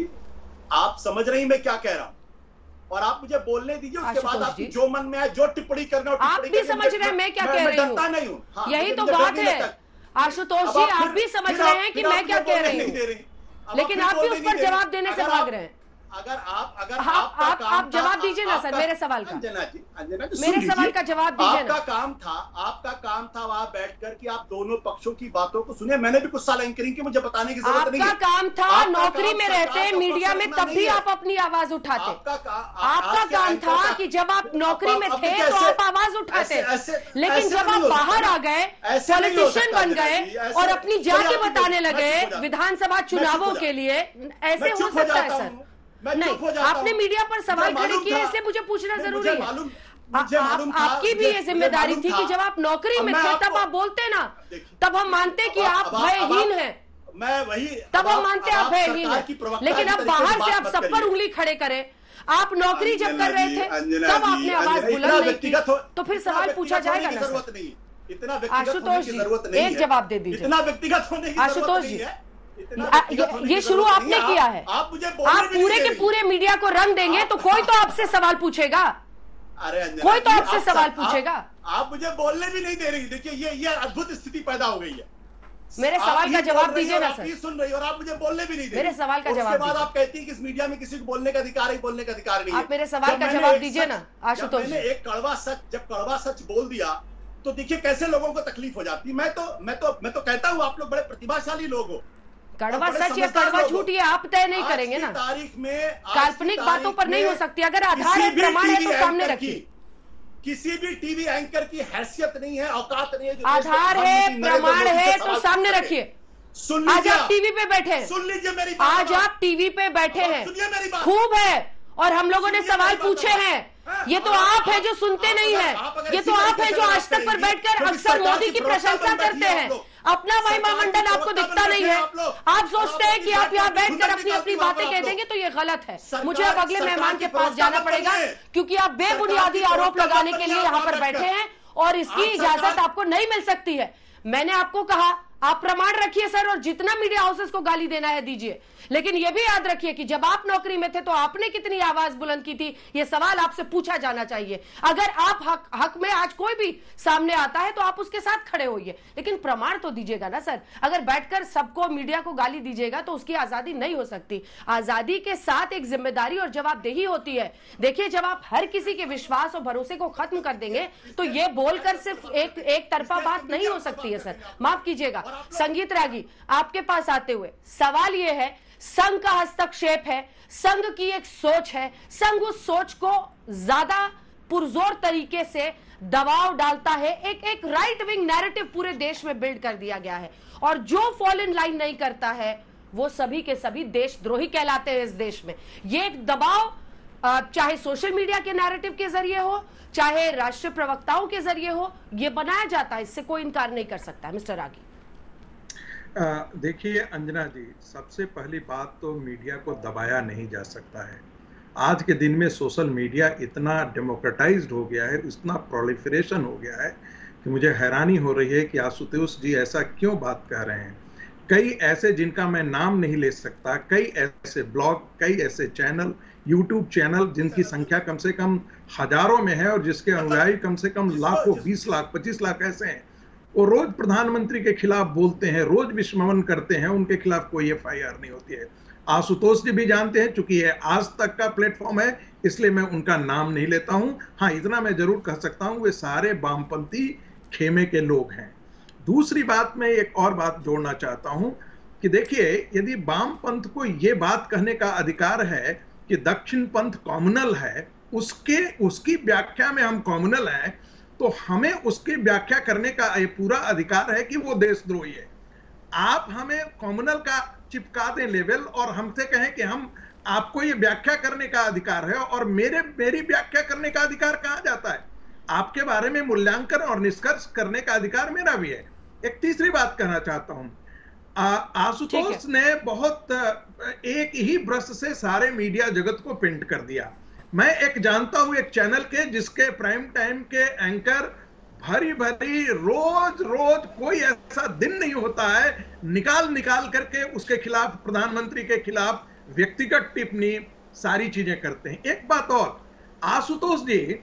आप समझ रही मैं क्या कह रहा हूँ और आप मुझे बोलने दीजिए, उसके बाद आप जो मन में आए जो टिप्पणी करना हो आप भी समझ रहे हैं मैं क्या कह रही हूँ। नहीं हूँ, यही तो बात है आशुतोष जी, आप भी समझ रहे हैं कि मैं क्या कह रही हूँ, लेकिन आप भी उस पर जवाब देने से भाग रहे हैं। अगर आप अगर आप आप आप जवाब दीजिए ना सर मेरे सवाल का। अंजना जी, अंजना जी, मेरे सवाल का जवाब दीजिए ना। आपका काम था आपका काम था वहां बैठकर कि आप दोनों पक्षों की बातों को सुने। मैंने भी कुछ साल एंकरिंग की, मुझे बताने की जरूरत नहीं है। आपका काम था नौकरी में रहते मीडिया में, तब भी आप अपनी आवाज उठाते। आपका काम था कि जब आप नौकरी में थे तो आप आवाज उठाते, लेकिन जब आप बाहर आ गए, पॉलिटिशियन बन गए और अपनी जाति बताने लगे विधानसभा चुनावों के लिए, ऐसे हो सकता है सर? नहीं, आपने मीडिया पर सवाल खड़े किए, इसलिए मुझे पूछना जरूरी है। आप, आपकी भी ये जिम्मेदारी थी कि जब आप नौकरी में थे तब आप बोलते ना, तब हम मानते कि आप भयहीन हैं, मैं वही तब हम मानते आप भयहीन हैं। लेकिन अब बाहर से आप सब पर उंगली खड़े करें। आप नौकरी जब कर रहे थे तब आपने आवाज बुलंद नहीं की, तो फिर सवाल पूछा जाएगा ना सर? इतना आशुतोष जी, एक जवाब दे दीजिए। इतना व्यक्तिगत होने की आशुतोष जी, ये शुरू आपने किया है। आप मुझे आप पूरे के पूरे मीडिया को रंग देंगे तो कोई तो आपसे सवाल पूछेगा। अरे कोई तो आपसे सवाल पूछेगा। आप मुझे बोलने भी नहीं दे रही। देखिए ये ये अद्भुत स्थिति पैदा हो गई है। मेरे सवाल का जवाब दीजिए ना सर। सुन रही और आप मुझे बोलने भी नहीं दे रही। मेरे सवाल का जवाब। उसके बाद आप कहती हैं कि इस मीडिया में किसी को बोलने का अधिकार है, बोलने का अधिकार नहीं है। आप मेरे सवाल का जवाब दीजिए ना आशुतोष। मैंने एक कड़वा सच, जब कड़वा सच बोल दिया तो देखिए कैसे लोगों को तकलीफ हो जाती है। मैं तो मैं तो मैं तो कहता हूँ आप लोग बड़े प्रतिभाशाली लोग हो। कड़वा सच या कड़वा झूठ ये आप तय नहीं करेंगे ना। तारीख में काल्पनिक बातों पर नहीं हो सकती। अगर आधार है, प्रमाण है तो सामने रखिए। किसी भी टीवी एंकर की हैसियत नहीं है, औकात नहीं है। आधार है, प्रमाण है तो सामने रखिए। सुन आज आप टीवी पे बैठे हैं, सुन लीजिए मेरी बात। आज आप टीवी पे बैठे हैं, खूब है, और हम लोगों ने सवाल पूछे हैं। ये तो आप है जो सुनते नहीं है। ये तो आप है जो आज तक पर बैठकर अक्सर मोदी की प्रशंसा करते हैं। अपना महिमामंडल आपको दिखता नहीं है। आप सोचते हैं कि आप यहाँ बैठकर अपनी अपनी बातें कह देंगे, तो ये गलत है। मुझे अब अगले मेहमान के पास जाना पड़ेगा क्योंकि आप बेबुनियादी आरोप लगाने के लिए यहाँ पर बैठे हैं और इसकी इजाजत आपको नहीं मिल सकती है। मैंने आपको कहा आप प्रमाण रखिए सर, और जितना मीडिया हाउसेस को गाली देना है दीजिए, लेकिन यह भी याद रखिए कि जब आप नौकरी में थे तो आपने कितनी आवाज बुलंद की थी, यह सवाल आपसे पूछा जाना चाहिए। अगर आप हक हक में आज कोई भी सामने आता है तो आप उसके साथ खड़े होइए, लेकिन प्रमाण तो दीजिएगा ना सर। अगर बैठकर सबको मीडिया को गाली दीजिएगा तो उसकी आजादी नहीं हो सकती। आजादी के साथ एक जिम्मेदारी और जवाबदेही होती है। देखिए, जब आप हर किसी के विश्वास और भरोसे को खत्म कर देंगे तो यह बोलकर सिर्फ एक एक तरफा बात नहीं हो सकती है सर, माफ कीजिएगा। संगीत रागी, आपके पास आते हुए सवाल यह है, संघ का हस्तक्षेप है, संघ की एक सोच है, संघ उस सोच को ज्यादा पुरजोर तरीके से दबाव डालता है। एक एक राइट विंग नैरेटिव पूरे देश में बिल्ड कर दिया गया है, और जो फॉल इन लाइन नहीं करता है वो सभी के सभी देशद्रोही कहलाते हैं इस देश में। ये एक दबाव चाहे सोशल मीडिया के नैरेटिव के जरिए हो, चाहे राष्ट्रीय प्रवक्ताओं के जरिए हो, ये बनाया जाता है, इससे कोई इनकार नहीं कर सकता। मिस्टर रागी, देखिए अंजना जी, सबसे पहली बात तो मीडिया को दबाया नहीं जा सकता है। आज के दिन में सोशल मीडिया इतना डेमोक्रेटाइज्ड हो गया है, इतना प्रोलिफरेशन हो गया है कि मुझे हैरानी हो रही है कि आशुतोष जी ऐसा क्यों बात कह रहे हैं। कई ऐसे जिनका मैं नाम नहीं ले सकता, कई ऐसे ब्लॉग, कई ऐसे चैनल, यूट्यूब चैनल जिनकी संख्या कम से कम हजारों में है और जिसके अनुयायी कम से कम लाखों, बीस लाख, पच्चीस लाख ऐसे हैं, वो रोज प्रधानमंत्री के खिलाफ बोलते हैं, रोज विस्मरण करते हैं, उनके खिलाफ कोई एफ आई आर नहीं होती है। आशुतोष जी भी जानते हैं, चूंकि ये आज तक का प्लेटफॉर्म है इसलिए मैं उनका नाम नहीं लेता हूं। हाँ, इतना मैं जरूर कह सकता हूं, वे सारे वामपंथी खेमे के लोग हैं। दूसरी बात, मैं एक और बात जोड़ना चाहता हूं कि देखिए, यदि वामपंथ को यह बात कहने का अधिकार है कि दक्षिण पंथ कॉम्युनल है, उसके उसकी व्याख्या में हम कॉम्युनल हैं, तो हमें उसकी व्याख्या करने का ये पूरा अधिकार है कि वो देशद्रोही है। आप हमें कॉम्युनल का चिपका दें लेवल और हमसे कहें कि हम आपको ये व्याख्या करने का अधिकार है, और मेरे मेरी व्याख्या करने का अधिकार कहां जाता है? आपके बारे में मूल्यांकन और निष्कर्ष करने का अधिकार मेरा भी है। एक तीसरी बात कहना चाहता हूं, आशुतोष ने बहुत एक ही ब्रश से सारे मीडिया जगत को पेंट कर दिया। मैं एक जानता हूं एक चैनल के जिसके प्राइम टाइम के एंकर भरी भरी रोज रोज कोई ऐसा दिन नहीं होता है निकाल निकाल करके उसके खिलाफ, प्रधानमंत्री के खिलाफ व्यक्तिगत टिप्पणी, सारी चीजें करते हैं। एक बात और, आशुतोष जी,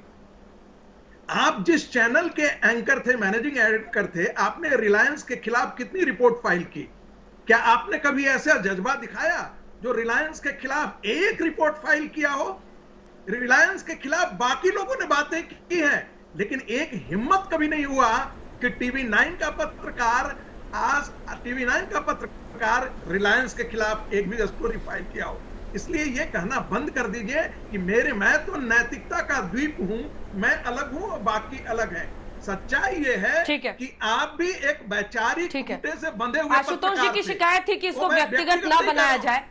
आप जिस चैनल के एंकर थे, मैनेजिंग एडिटर थे, आपने रिलायंस के खिलाफ कितनी रिपोर्ट फाइल की? क्या आपने कभी ऐसा जज्बा दिखाया जो रिलायंस के खिलाफ एक रिपोर्ट फाइल किया हो? रिलायंस के खिलाफ बाकी लोगों ने बातें की हैं, लेकिन एक हिम्मत कभी नहीं हुआ कि टीवी नाइन का पत्रकार, आज टीवी नाइन का पत्रकार रिलायंस के खिलाफ एक भी स्टोरी फाइल किया हो। इसलिए ये कहना बंद कर दीजिए कि मेरे मैं तो नैतिकता का द्वीप हूं, मैं अलग हूं और बाकी अलग हैं। सच्चाई ये है, है कि आप भी एक वैचारिक खूंटे से बंधे हुए आशुतोष जी की शिकायत थी कि इसको व्यक्तिगत ना बनाया जाए।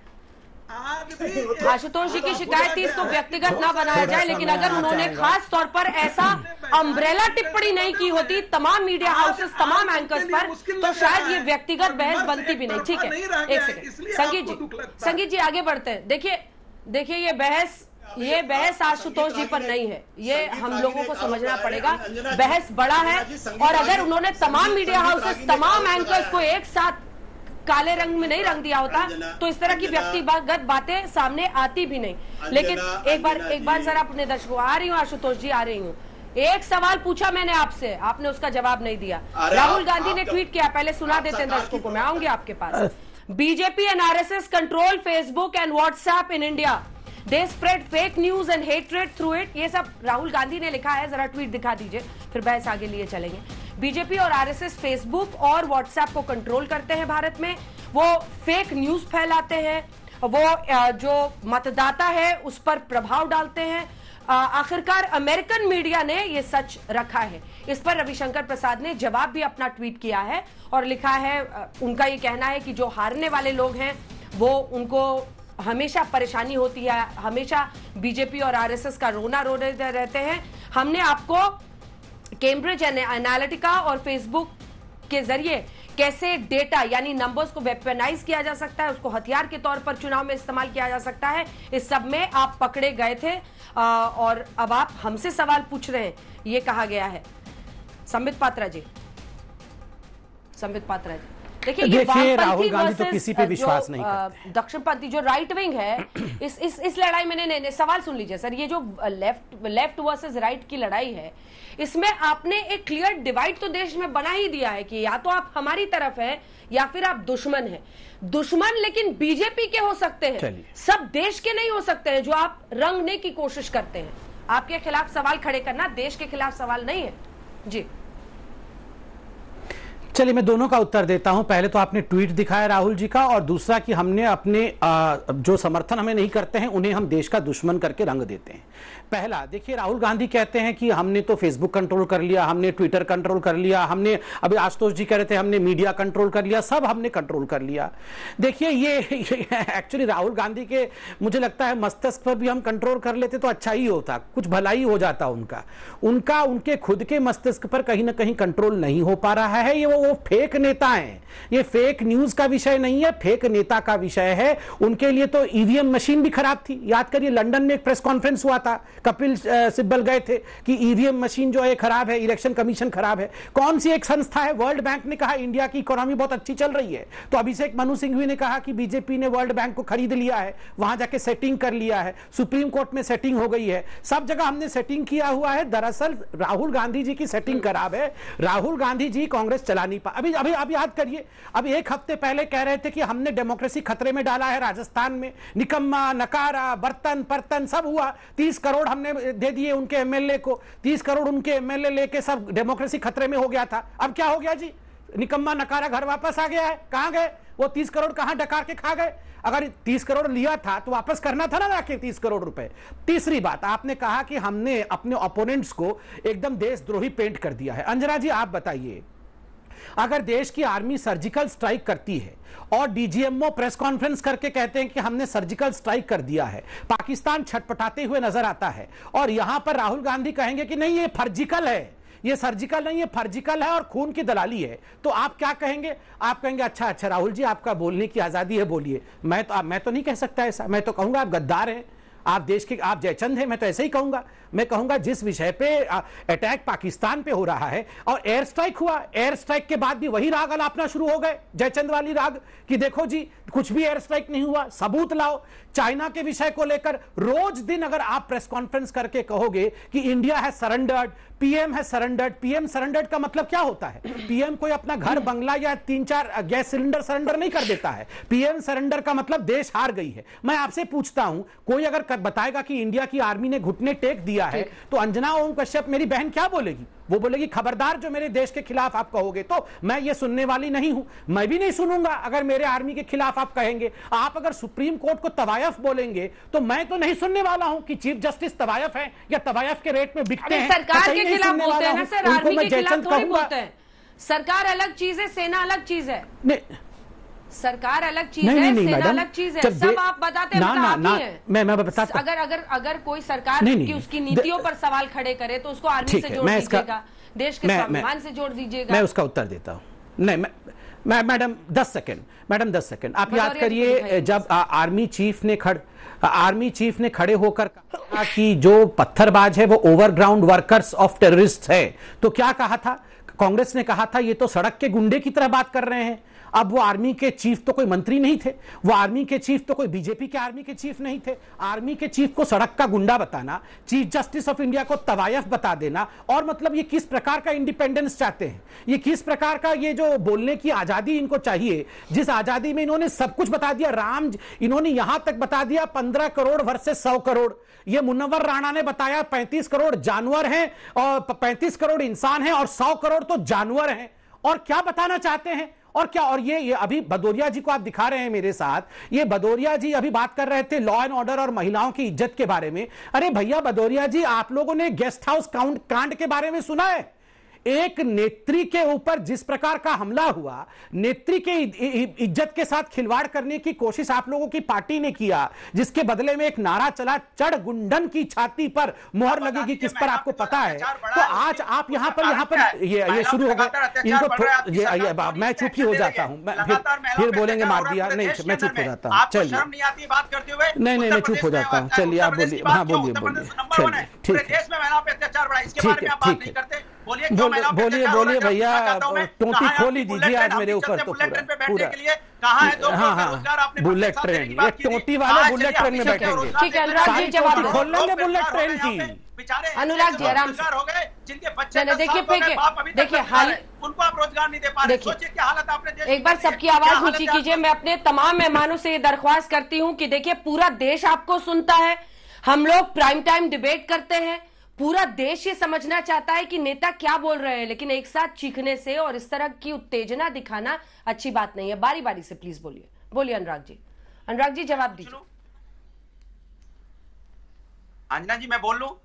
आशुतोष जी की शिकायत थी इसको व्यक्तिगत ना बनाया जाए, लेकिन अगर उन्होंने खास तौर पर ऐसा अम्ब्रेला टिप्पणी नहीं की होती तमाम मीडिया हाउसेस, तमाम एंकर्स पर, तो शायद ये व्यक्तिगत बहस बनती भी नहीं। ठीक है, एक सेकंड संगीत जी, संगीत जी आगे बढ़ते हैं। देखिए देखिए ये बहस ये बहस आशुतोष जी पर नहीं है, ये हम लोगों को समझना पड़ेगा। बहस बड़ा है, और अगर उन्होंने तमाम मीडिया हाउसेस, तमाम एंकर्स को एक साथ काले रंग में नहीं रंग दिया होता तो इस तरह की व्यक्तिगत बातें सामने आती भी नहीं। लेकिन एक बार एक बार जरा अपने दर्शकों, आ रही हूँ आशुतोष जी, आ रही हूँ। एक सवाल पूछा मैंने आपसे, आपने उसका जवाब नहीं दिया। राहुल गांधी ने ट्वीट किया, पहले सुना देते हैं दर्शकों को, मैं आऊंगी आपके पास। BJP and RSS control Facebook and WhatsApp in India, they spread fake news and hatred through it. ये सब राहुल गांधी ने लिखा है, जरा ट्वीट दिखा दीजिए, फिर बहस आगे लिए चलेंगे। बीजेपी और आरएसएस फेसबुक और व्हाट्सएप को कंट्रोल करते हैं भारत में, वो फेक न्यूज फैलाते हैं, वो जो मतदाता है उस पर प्रभाव डालते हैं। आखिरकार अमेरिकन मीडिया ने ये सच रखा है। इस पर रविशंकर प्रसाद ने जवाब भी अपना ट्वीट किया है और लिखा है, उनका ये कहना है कि जो हारने वाले लोग हैं वो उनको हमेशा परेशानी होती है, हमेशा बीजेपी और आरएसएस का रोना रो रहते हैं। हमने आपको कैम्ब्रिज एनालिटिका और फेसबुक के जरिए कैसे डेटा यानी नंबर्स को वेपनाइज किया जा सकता है, उसको हथियार के तौर पर चुनाव में इस्तेमाल किया जा सकता है, इस सब में आप पकड़े गए थे आ, और अब आप हमसे सवाल पूछ रहे हैं, ये कहा गया है। संबित पात्रा जी, संबित पात्रा जी, देखिए देखिए राहुल गांधी तो किसी पे विश्वास नहीं करते। दक्षिणपंथी जो राइट विंग है इस इस इस लड़ाई में, ने, ने, सवाल सुन लीजिए सर, ये जो लेफ्ट लेफ्ट वर्सेस राइट की लड़ाई है, इसमें आपने एक क्लियर डिवाइड तो देश में बना ही दिया है कि या तो आप हमारी तरफ हैं या फिर आप दुश्मन हैं। दुश्मन लेकिन बीजेपी के हो सकते हैं, सब देश के नहीं हो सकते हैं जो आप रंगने की कोशिश करते हैं। आपके खिलाफ सवाल खड़े करना देश के खिलाफ सवाल नहीं है। जी चलिए मैं दोनों का उत्तर देता हूं। पहले तो आपने ट्वीट दिखाया राहुल जी का, और दूसरा कि हमने अपने आ, जो समर्थन हमें नहीं करते हैं उन्हें हम देश का दुश्मन करके रंग देते हैं। पहला देखिए, राहुल गांधी कहते हैं कि हमने तो फेसबुक कंट्रोल कर लिया, हमने ट्विटर कंट्रोल कर लिया, हमने अभी आशुतोष जी कह रहे थे हमने मीडिया कंट्रोल कर लिया, सब हमने कंट्रोल कर लिया। देखिए ये एक्चुअली राहुल गांधी के मुझे लगता है मस्तिष्क पर भी हम कंट्रोल कर लेते तो अच्छा ही होता, कुछ भलाई हो जाता उनका उनका उनके खुद के मस्तिष्क पर कहीं ना कहीं कंट्रोल नहीं हो पा रहा है। ये वो, वो फेक नेता हैं, ये फेक न्यूज का विषय नहीं है, फेक नेता का विषय है। उनके लिए तो ईवीएम मशीन भी खराब थी। याद करिए लंदन में एक प्रेस कॉन्फ्रेंस हुआ था, कपिल सिब्बल गए थे कि ईवीएम मशीन जो है खराब है, इलेक्शन कमीशन खराब है। कौन सी एक संस्था है, वर्ल्ड बैंक ने कहा इंडिया की इकोनॉमी बहुत अच्छी चल रही है, तो अभिषेक मनु सिंघवी ने कहा कि बीजेपी ने वर्ल्ड बैंक को खरीद लिया है, वहां जाके सेटिंग कर लिया है, सुप्रीम कोर्ट में सेटिंग हो गई है, सब जगह हमने सेटिंग किया हुआ है। दरअसल राहुल गांधी जी की सेटिंग खराब है, राहुल गांधी जी कांग्रेस चला नहीं पा। अभी अभी आप याद करिए, अब एक हफ्ते पहले कह रहे थे कि हमने डेमोक्रेसी खतरे में डाला है राजस्थान में, निकम्मा नकारा बर्तन परतन सब हुआ, तीस करोड़ हमने दे दिए उनके एमएलए को, तीस करोड़ उनके एमएलए लेके सब डेमोक्रेसी खतरे में हो गया था। अब क्या हो गया जी, निकम्मा नकारा घर वापस आ गया है। कहां गए वो तीस करोड़, कहां डकार के खा गए? अगर तीस करोड़ लिया था तो वापस करना था ना लाके तीस करोड़ रुपए। तीसरी बात, आपने कहा कि हमने अपने ओपोनेंट्स को एकदम देशद्रोही पेंट कर दिया है। अंजना जी आप बताइए, अगर देश की आर्मी सर्जिकल स्ट्राइक करती है और डीजीएमओ प्रेस कॉन्फ्रेंस करके कहते हैं कि हमने सर्जिकल स्ट्राइक कर दिया है, पाकिस्तान छटपटाते हुए नजर आता है, और यहां पर राहुल गांधी कहेंगे कि नहीं ये फर्जिकल है, ये सर्जिकल नहीं है फर्जिकल है और खून की दलाली है, तो आप क्या कहेंगे? आप कहेंगे अच्छा अच्छा राहुल जी आपका बोलने की आजादी है, बोलिए। मैं तो मैं तो नहीं कह सकता ऐसा, मैं तो कहूंगा आप गद्दार हैं, आप देश के आप जयचंद हैं, मैं तो ऐसे ही कहूंगा। मैं कहूंगा जिस विषय पे अटैक पाकिस्तान पे हो रहा है और एयर स्ट्राइक हुआ, एयर स्ट्राइक के बाद भी वही राग अलापना शुरू हो गए, जयचंद वाली राग कि देखो जी कुछ भी एयर स्ट्राइक नहीं हुआ, सबूत लाओ। चाइना के विषय को लेकर रोज दिन अगर आप प्रेस कॉन्फ्रेंस करके कहोगे कि इंडिया है सरेंडर्ड, पीएम है सरेंडर्ड, पीएम सरेंडर्ड का मतलब क्या होता है? पीएम कोई अपना घर बंगला या तीन चार गैस सिलेंडर सरेंडर नहीं कर देता है। पीएम सरेंडर का मतलब देश हार गई है। मैं आपसे पूछता हूं, कोई अगर बताएगा कि इंडिया की आर्मी ने घुटने टेक दिया है, तो अंजना ओम कश्यप मेरी बहन क्या बोलेगी? वो बोलेगी खबरदार जो मेरे देश के खिलाफ आप कहोगे। तो मैं ये सुनने वाली नहीं हूं, मैं भी नहीं सुनूंगा अगर मेरे आर्मी के खिलाफ आप कहेंगे। आप अगर सुप्रीम कोर्ट को तवायफ बोलेंगे तो मैं तो नहीं सुनने वाला हूं कि चीफ जस्टिस तवायफ है या तवायफ के रेट में बिकते हैं। सरकार के खिलाफ बोलते हैं ना सर, आर्मी के खिलाफ थोड़ी बोलते हैं। सरकार अलग चीज है, सेना अलग चीज है। सरकार अलग चीज है, सेना अलग चीज है, सब आप बताते हैं, ना, ना, है। मैं मैं बताता अगर अगर अगर कोई सरकार नहीं, की उसकी नीतियों पर सवाल खड़े करे तो उसको आर्मी से जोड़ दीजिएगा, देश के स्वाभिमान से जोड़ दीजिएगा। मैं उसका उत्तर देता हूं। नहीं मैं मैडम दस सेकंड मैडम दस सेकंड आप याद करिए, जब आर्मी चीफ ने खड़ आर्मी चीफ ने खड़े होकर कहा कि जो पत्थरबाज है वो ओवरग्राउंड वर्कर्स ऑफ टेररिस्ट है, तो क्या कहा था? कांग्रेस ने कहा था ये तो सड़क के गुंडे की तरह बात कर रहे हैं। अब वो आर्मी के चीफ तो कोई मंत्री नहीं थे, वो आर्मी के चीफ तो कोई बीजेपी के आर्मी के चीफ नहीं थे। आर्मी के चीफ को सड़क का गुंडा बताना, चीफ जस्टिस ऑफ इंडिया को तवायफ बता देना, और मतलब ये किस प्रकार का इंडिपेंडेंस चाहते हैं? ये किस प्रकार का ये जो बोलने की आजादी इनको चाहिए, जिस आजादी में इन्होंने सब कुछ बता दिया। राम इन्होंने यहां तक बता दिया पंद्रह करोड़ वर्सेस सौ करोड़। ये मुनव्वर राणा ने बताया पैंतीस करोड़ जानवर हैं और पैंतीस करोड़ इंसान हैं और सौ करोड़ तो जानवर हैं। और क्या बताना चाहते हैं? और क्या और ये ये अभी भदौरिया जी को आप दिखा रहे हैं मेरे साथ, ये भदौरिया जी अभी बात कर रहे थे लॉ एंड ऑर्डर और महिलाओं की इज्जत के बारे में। अरे भैया भदौरिया जी, आप लोगों ने गेस्ट हाउस कांड के बारे में सुना है? एक नेत्री के ऊपर जिस प्रकार का हमला हुआ, नेत्री के इज्जत के साथ खिलवाड़ करने की कोशिश आप लोगों की पार्टी ने किया, जिसके बदले में एक नारा चला, चढ़ गुंडन की छाती पर मोहर लगेगी किस पर आपको पता है। तो आज आप यहां पर यहां पर ये ये शुरू हो गया इनको, ये, ये मैं चुप ही हो जाता हूं, मैं फिर फिर बोलेंगे मार दिया। नहीं मैं चुप हो जाता हूं, चलिए नहीं नहीं मैं चुप हो जाता हूं, चलिए आप बोलिए। हाँ बोलिए बोलिए, चलिए ठीक है ठीक है ठीक है। बोलिए क्यों महिलाओं पे बोलिए अत्याचार हो रहा है? बोलिए भैया, पूछना चाहता हूँ मैं, टोटी कहाँ है खोली आपकी दीजिए बुलेट आज ट्रेन? मेरे हम ऊपर चलते तो बुलेट पूरा ट्रेन पे बैठने पूरा के लिए, कहाँ है दो हाँ करोड़ का हाँ रोजगार? आपने बुलेट साथ देने ट्रेन, की ये बात की थी। टोटी वाले आज बुलेट चलिए ट्रेन में ऑफिसर के बैठेंगे। रोजगार ठीक है, देते अनुराग हैं। जी, जवाब टोटी दो। खोल लेंगे लोग बुलेट बेरोजगार हो ट्रेन गए यहाँ की। पे, बेचारे अनुराग जी, आराम से। बेरोजगार हो गए, जिनके बच्चे चलो, दस देखिए, साल हो गए, फेंके- बाप अभी तक देखिए, बेरोजगार हाल- है, उनको आप रोजगार नहीं दे पा रहे। देखिए, सोचिए क्या हालत आपने देश एक बार की है। सबकी क्या आवाज हालत ऊंची है कीजिए। मैं अपने तमाम मेहमानों से ये दरख्वास्त करती हूं कि देखिए, पूरा देश आपको सुनता है। हम लोग प्राइम टाइम डिबेट करते हैं, पूरा देश ये समझना चाहता है कि नेता क्या बोल रहे हैं, लेकिन एक साथ चीखने से और इस तरह की उत्तेजना दिखाना अच्छी बात नहीं है। बारी बारी से प्लीज बोलिए। बोलिए अनुराग जी। अनुराग जी, जवाब दीजिए। अंजना जी, मैं बोल लूं?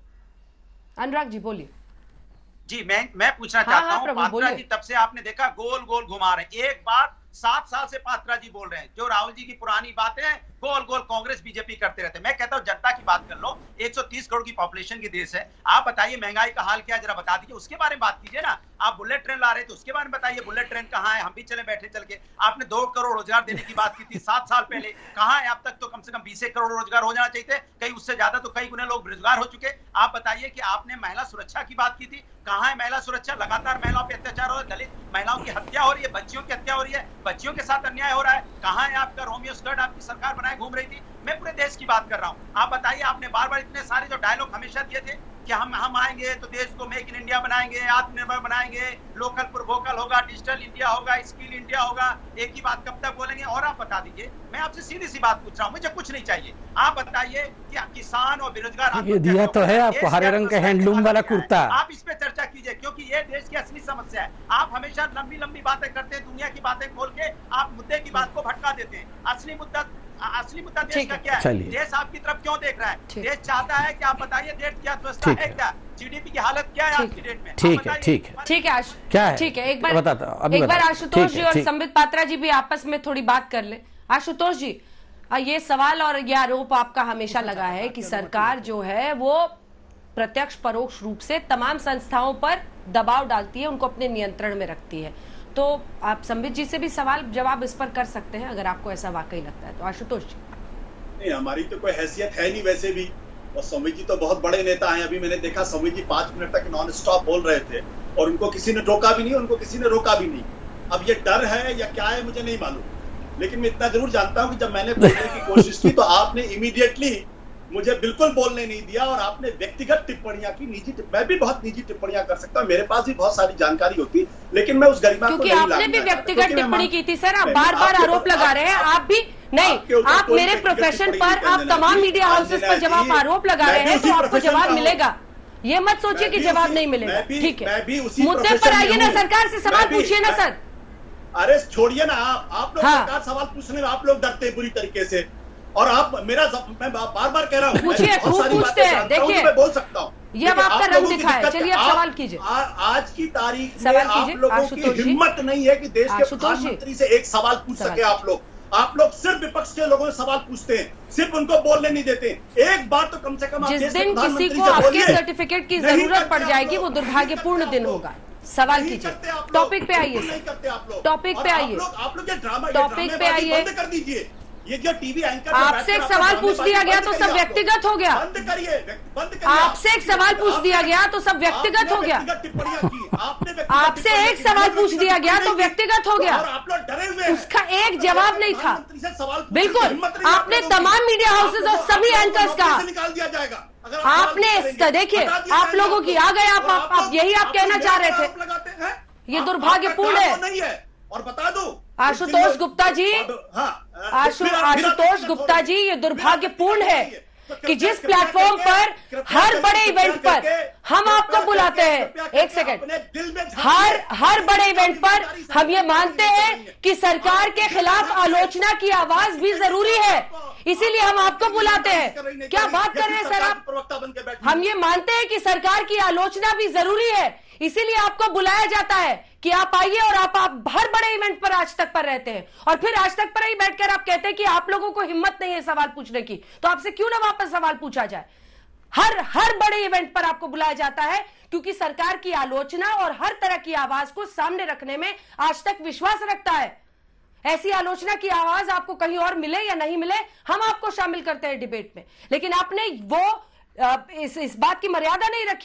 अनुराग जी बोलिए। जी, मैं मैं पूछना हाँ, चाहता हाँ, हूं, प्रभु, पात्रा बोलिए। जी तब से आपने देखा गोल गोल घुमा रहे हैं। एक बात सात साल से पात्रा जी बोल रहे हैं, जो राहुल जी की पुरानी बातें हैं, गोल गोल कांग्रेस बीजेपी करते रहते हैं। मैं कहता हूं जनता की बात कर लो। एक सौ तीस करोड़ की पॉपुलेशन की देश है। आप बताइए महंगाई का हाल क्या है, जरा बता दीजिए, उसके बारे में बात कीजिए ना। आप बुलेट ट्रेन ला रहे थे, उसके बारे में बताइए, बुलेट ट्रेन कहाँ है, हम भी चले बैठे चल के। आपने दो करोड़ रोजगार देने की बात की थी सात साल पहले, कहाँ है? अब तक तो कम से कम बीस एक करोड़ रोजगार हो जाना चाहिए थे, कहीं उससे ज्यादा तो कई गुने लोग बेरोजगार हो चुके। आप बताइए कि आपने महिला सुरक्षा की बात की थी, कहाँ है महिला सुरक्षा? लगातार महिलाओं पे अत्याचार हो रहा है, दलित महिलाओं की हत्या हो रही है, बच्चियों की हत्या हो रही है, बच्चियों के साथ अन्याय हो रहा है। कहाँ है आपका रोमियो स्कर्ट? आपकी सरकार बनाए घूम रही थी। मैं पूरे देश की बात कर रहा हूँ। आप बताइए, आपने बार बार इतने सारे जो डायलॉग हमेशा दिए थे कि हम हम आएंगे तो देश को मेक इन इंडिया बनाएंगे, आत्मनिर्भर बनाएंगे, लोकल फॉर वोकल होगा, डिजिटल इंडिया होगा, स्किल इंडिया होगा। एक ही बात कब तक बोलेंगे? और आप बता दीजिए, मैं आपसे सीधी सी बात पूछ रहा हूँ, मुझे कुछ नहीं चाहिए। आप बताइए कि किसान और बेरोजगार ये दिया तो है आपको हरे रंग का हैंडलूम वाला कुर्ता। आप इस पे चर्चा कीजिए, क्योंकि ये देश की असली समस्या है। आप हमेशा लंबी लंबी बातें करते हैं, दुनिया की बातें खोल के आप मुद्दे की बात को भटका देते हैं। असली मुद्दा असली मुद्दा देश का क्या है? देश आपकी तरफ क्यों देख रहा है? देश चाहता है कि आप बताइए देश की अर्थव्यवस्था है क्या, जीडीपी की हालत क्या है आज की डेट में? ठीक है, ठीक है, ठीक है, आशु क्या है? ठीक है, एक बार बताता हूं, अभी एक बार बताता हूं। आशुतोष जी और संबित पात्रा जी भी आपस में थोड़ी बात कर ले। आशुतोष जी, ये सवाल और ये आरोप आपका हमेशा लगा है कि सरकार जो है वो प्रत्यक्ष परोक्ष रूप से तमाम संस्थाओं पर दबाव डालती है, उनको अपने नियंत्रण में रखती है। तो आप संबित जी से भी सवाल जवाब इस पर कर सकते हैं अगर आपको ऐसा वाकई लगता है तो। आशुतोष जी। नहीं, हमारी तो कोई हैसियत है नहीं वैसे भी, और संबित जी तो बहुत बड़े नेता हैं। अभी मैंने देखा संबित जी पांच मिनट तक नॉन स्टॉप बोल रहे थे और उनको किसी ने टोका भी नहीं, उनको किसी ने रोका भी नहीं। अब ये डर है या क्या है मुझे नहीं मालूम, लेकिन मैं इतना जरूर जानता हूं कि जब मैंने बोलने की कोशिश की तो आपने इमीडिएटली मुझे बिल्कुल बोलने नहीं दिया और आपने व्यक्तिगत टिप्पणियां की, निजी। मैं भी बहुत निजी टिप्पणियां कर सकता हूं, मेरे पास भी बहुत सारी जानकारी होती, लेकिन मैं उस गरिमा को क्योंकि नहीं आपने भी व्यक्तिगत टिप्पणी की थी सर। आप बार बार आपके आरोप ऊपर- लगा रहे हैं। आप भी नहीं, आप कोई मेरे व्यक्तिगत प्रोफेशन टिप्पणी पर, नहीं आप करने तमाम लगी। मीडिया हाउसेस पर जब आप अंजना जी, आरोप लगा मैं रहे भी हैं उसी तो आपको प्रोफेशन जवाब का हूं। मिलेगा। ये मत सोचिए मैं कि भी जवाब उसी- नहीं मिलेगा। मैं भी- ठीक है, मैं भी उसी मुद्दे पर प्रोफेशन में आइए ना, हूं। सरकार से सवाल मैं भी- पूछिए ना मैं- सर। अरे छोड़िए ना, आप आप लोग हाँ। सरकार सवाल पूछने में आप लोग डरते हैं बुरी तरीके से, और आप मेरा मैं बार बार कह रहा हूँ पूछिए, खूब पूछते हैं। देखिए, मैं बोल सकता हूँ, ये अब आपका रंग दिखाया। चलिए अब सवाल कीजिए। आज की तारीख में सवाल आप कीजिए, लोगों आशुतोष की जी। हिम्मत नहीं है कि देश के आशुतोष जी। प्रधानमंत्री से एक सवाल पूछ सवाल सके। आप लोग आप लोग सिर्फ विपक्ष के लोगों से सवाल पूछते हैं, सिर्फ उनको बोलने नहीं देते। एक बार तो कम से कम आप जिस देश के दिन किसी प्रधानमंत्री को से आपके बोलिए। सर्टिफिकेट की नहीं जरूरत करते पड़ आप जाएगी, लोग, वो नहीं दुर्भाग्यपूर्ण करते दिन आप होगा। लोग। सवाल नहीं कीजिए, करते आप लोग, टॉपिक पे आइए नहीं सर, करते आप लोग। टॉपिक और पे आप आइए। लोग आप लोग ये ड्रामा ये टॉपिक पे ड्रामेबाजी आइए। बंद कर दीजिए। ये जो टीवी एंकर आपसे एक सवाल पूछ दिया गया तो सब व्यक्तिगत हो गया। बंद करिए, बंद करिए। आपसे एक सवाल पूछ दिया गया तो सब व्यक्तिगत हो गया। आपसे एक सवाल पूछ दिया गया तो व्यक्तिगत हो गया। आप लोग डरे हुए हैं। उसका एक जवाब नहीं था। बिल्कुल, आपने तमाम मीडिया हाउसेज और सभी एंकर्स कहा, निकाल दिया जाएगा। आपने देखिए, आप लोगों की आ गए, आप आप, आप यही आप कहना चाह रहे थे। ये दुर्भाग्यपूर्ण है। और बता दो आशुतोष गुप्ता जी, आशु आशुतोष गुप्ता जी, ये दुर्भाग्यपूर्ण है कि जिस प्लेटफॉर्म पर हर बड़े इवेंट पर हम आपको बुलाते हैं, एक सेकंड, हर हर बड़े इवेंट पर हम ये मानते हैं कि सरकार के खिलाफ आलोचना की आवाज भी जरूरी है, इसीलिए हम आपको बुलाते हैं। क्या बात कर रहे हैं सर आप? हम ये मानते हैं कि सरकार की आलोचना भी जरूरी है, इसीलिए आपको बुलाया जाता है कि आप आइए, और आप, आप हर बड़े इवेंट पर आज तक पर रहते हैं, और फिर आज तक पर ही बैठकर आप कहते हैं कि आप लोगों को हिम्मत नहीं है सवाल पूछने की, तो आपसे क्यों ना वापस सवाल पूछा जाए। हर हर बड़े इवेंट पर आपको बुलाया जाता है क्योंकि सरकार की आलोचना और हर तरह की आवाज को सामने रखने में आज तक विश्वास रखता है। ऐसी आलोचना की आवाज आपको कहीं और मिले या नहीं मिले, हम आपको शामिल करते हैं डिबेट में, लेकिन आपने वो इस, इस बात की मर्यादा नहीं रखी।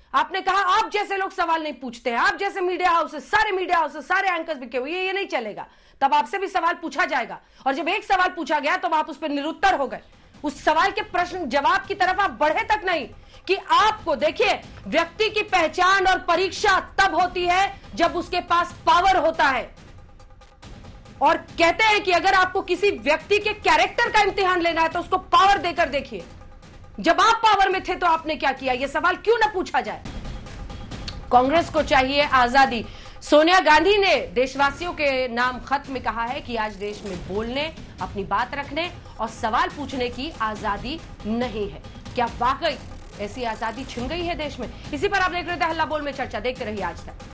आपने कहा आप जैसे लोग सवाल नहीं पूछते हैं, आप जैसे मीडिया हाउसेस, सारे मीडिया हाउसेस, सारे एंकर्स बिके हुए, ये नहीं चलेगा। तब आपसे भी सवाल पूछा जाएगा, और जब एक सवाल पूछा गया तो आप उस पर निरुत्तर हो गए। उस सवाल के प्रश्न जवाब की तरफ आप बढ़े तक नहीं कि आपको, देखिए, व्यक्ति की पहचान और परीक्षा तब होती है जब उसके पास पावर होता है। और कहते हैं कि अगर आपको किसी व्यक्ति के कैरेक्टर का इम्तिहान लेना है तो उसको पावर देकर देखिए। जब आप पावर में थे तो आपने क्या किया, यह सवाल क्यों ना पूछा जाए। कांग्रेस को चाहिए आजादी। सोनिया गांधी ने देशवासियों के नाम खत में कहा है कि आज देश में बोलने, अपनी बात रखने और सवाल पूछने की आजादी नहीं है। क्या वाकई ऐसी आजादी छिन गई है देश में? इसी पर आप देख रहे थे हल्ला बोल में चर्चा। देखते रहिए आज तक।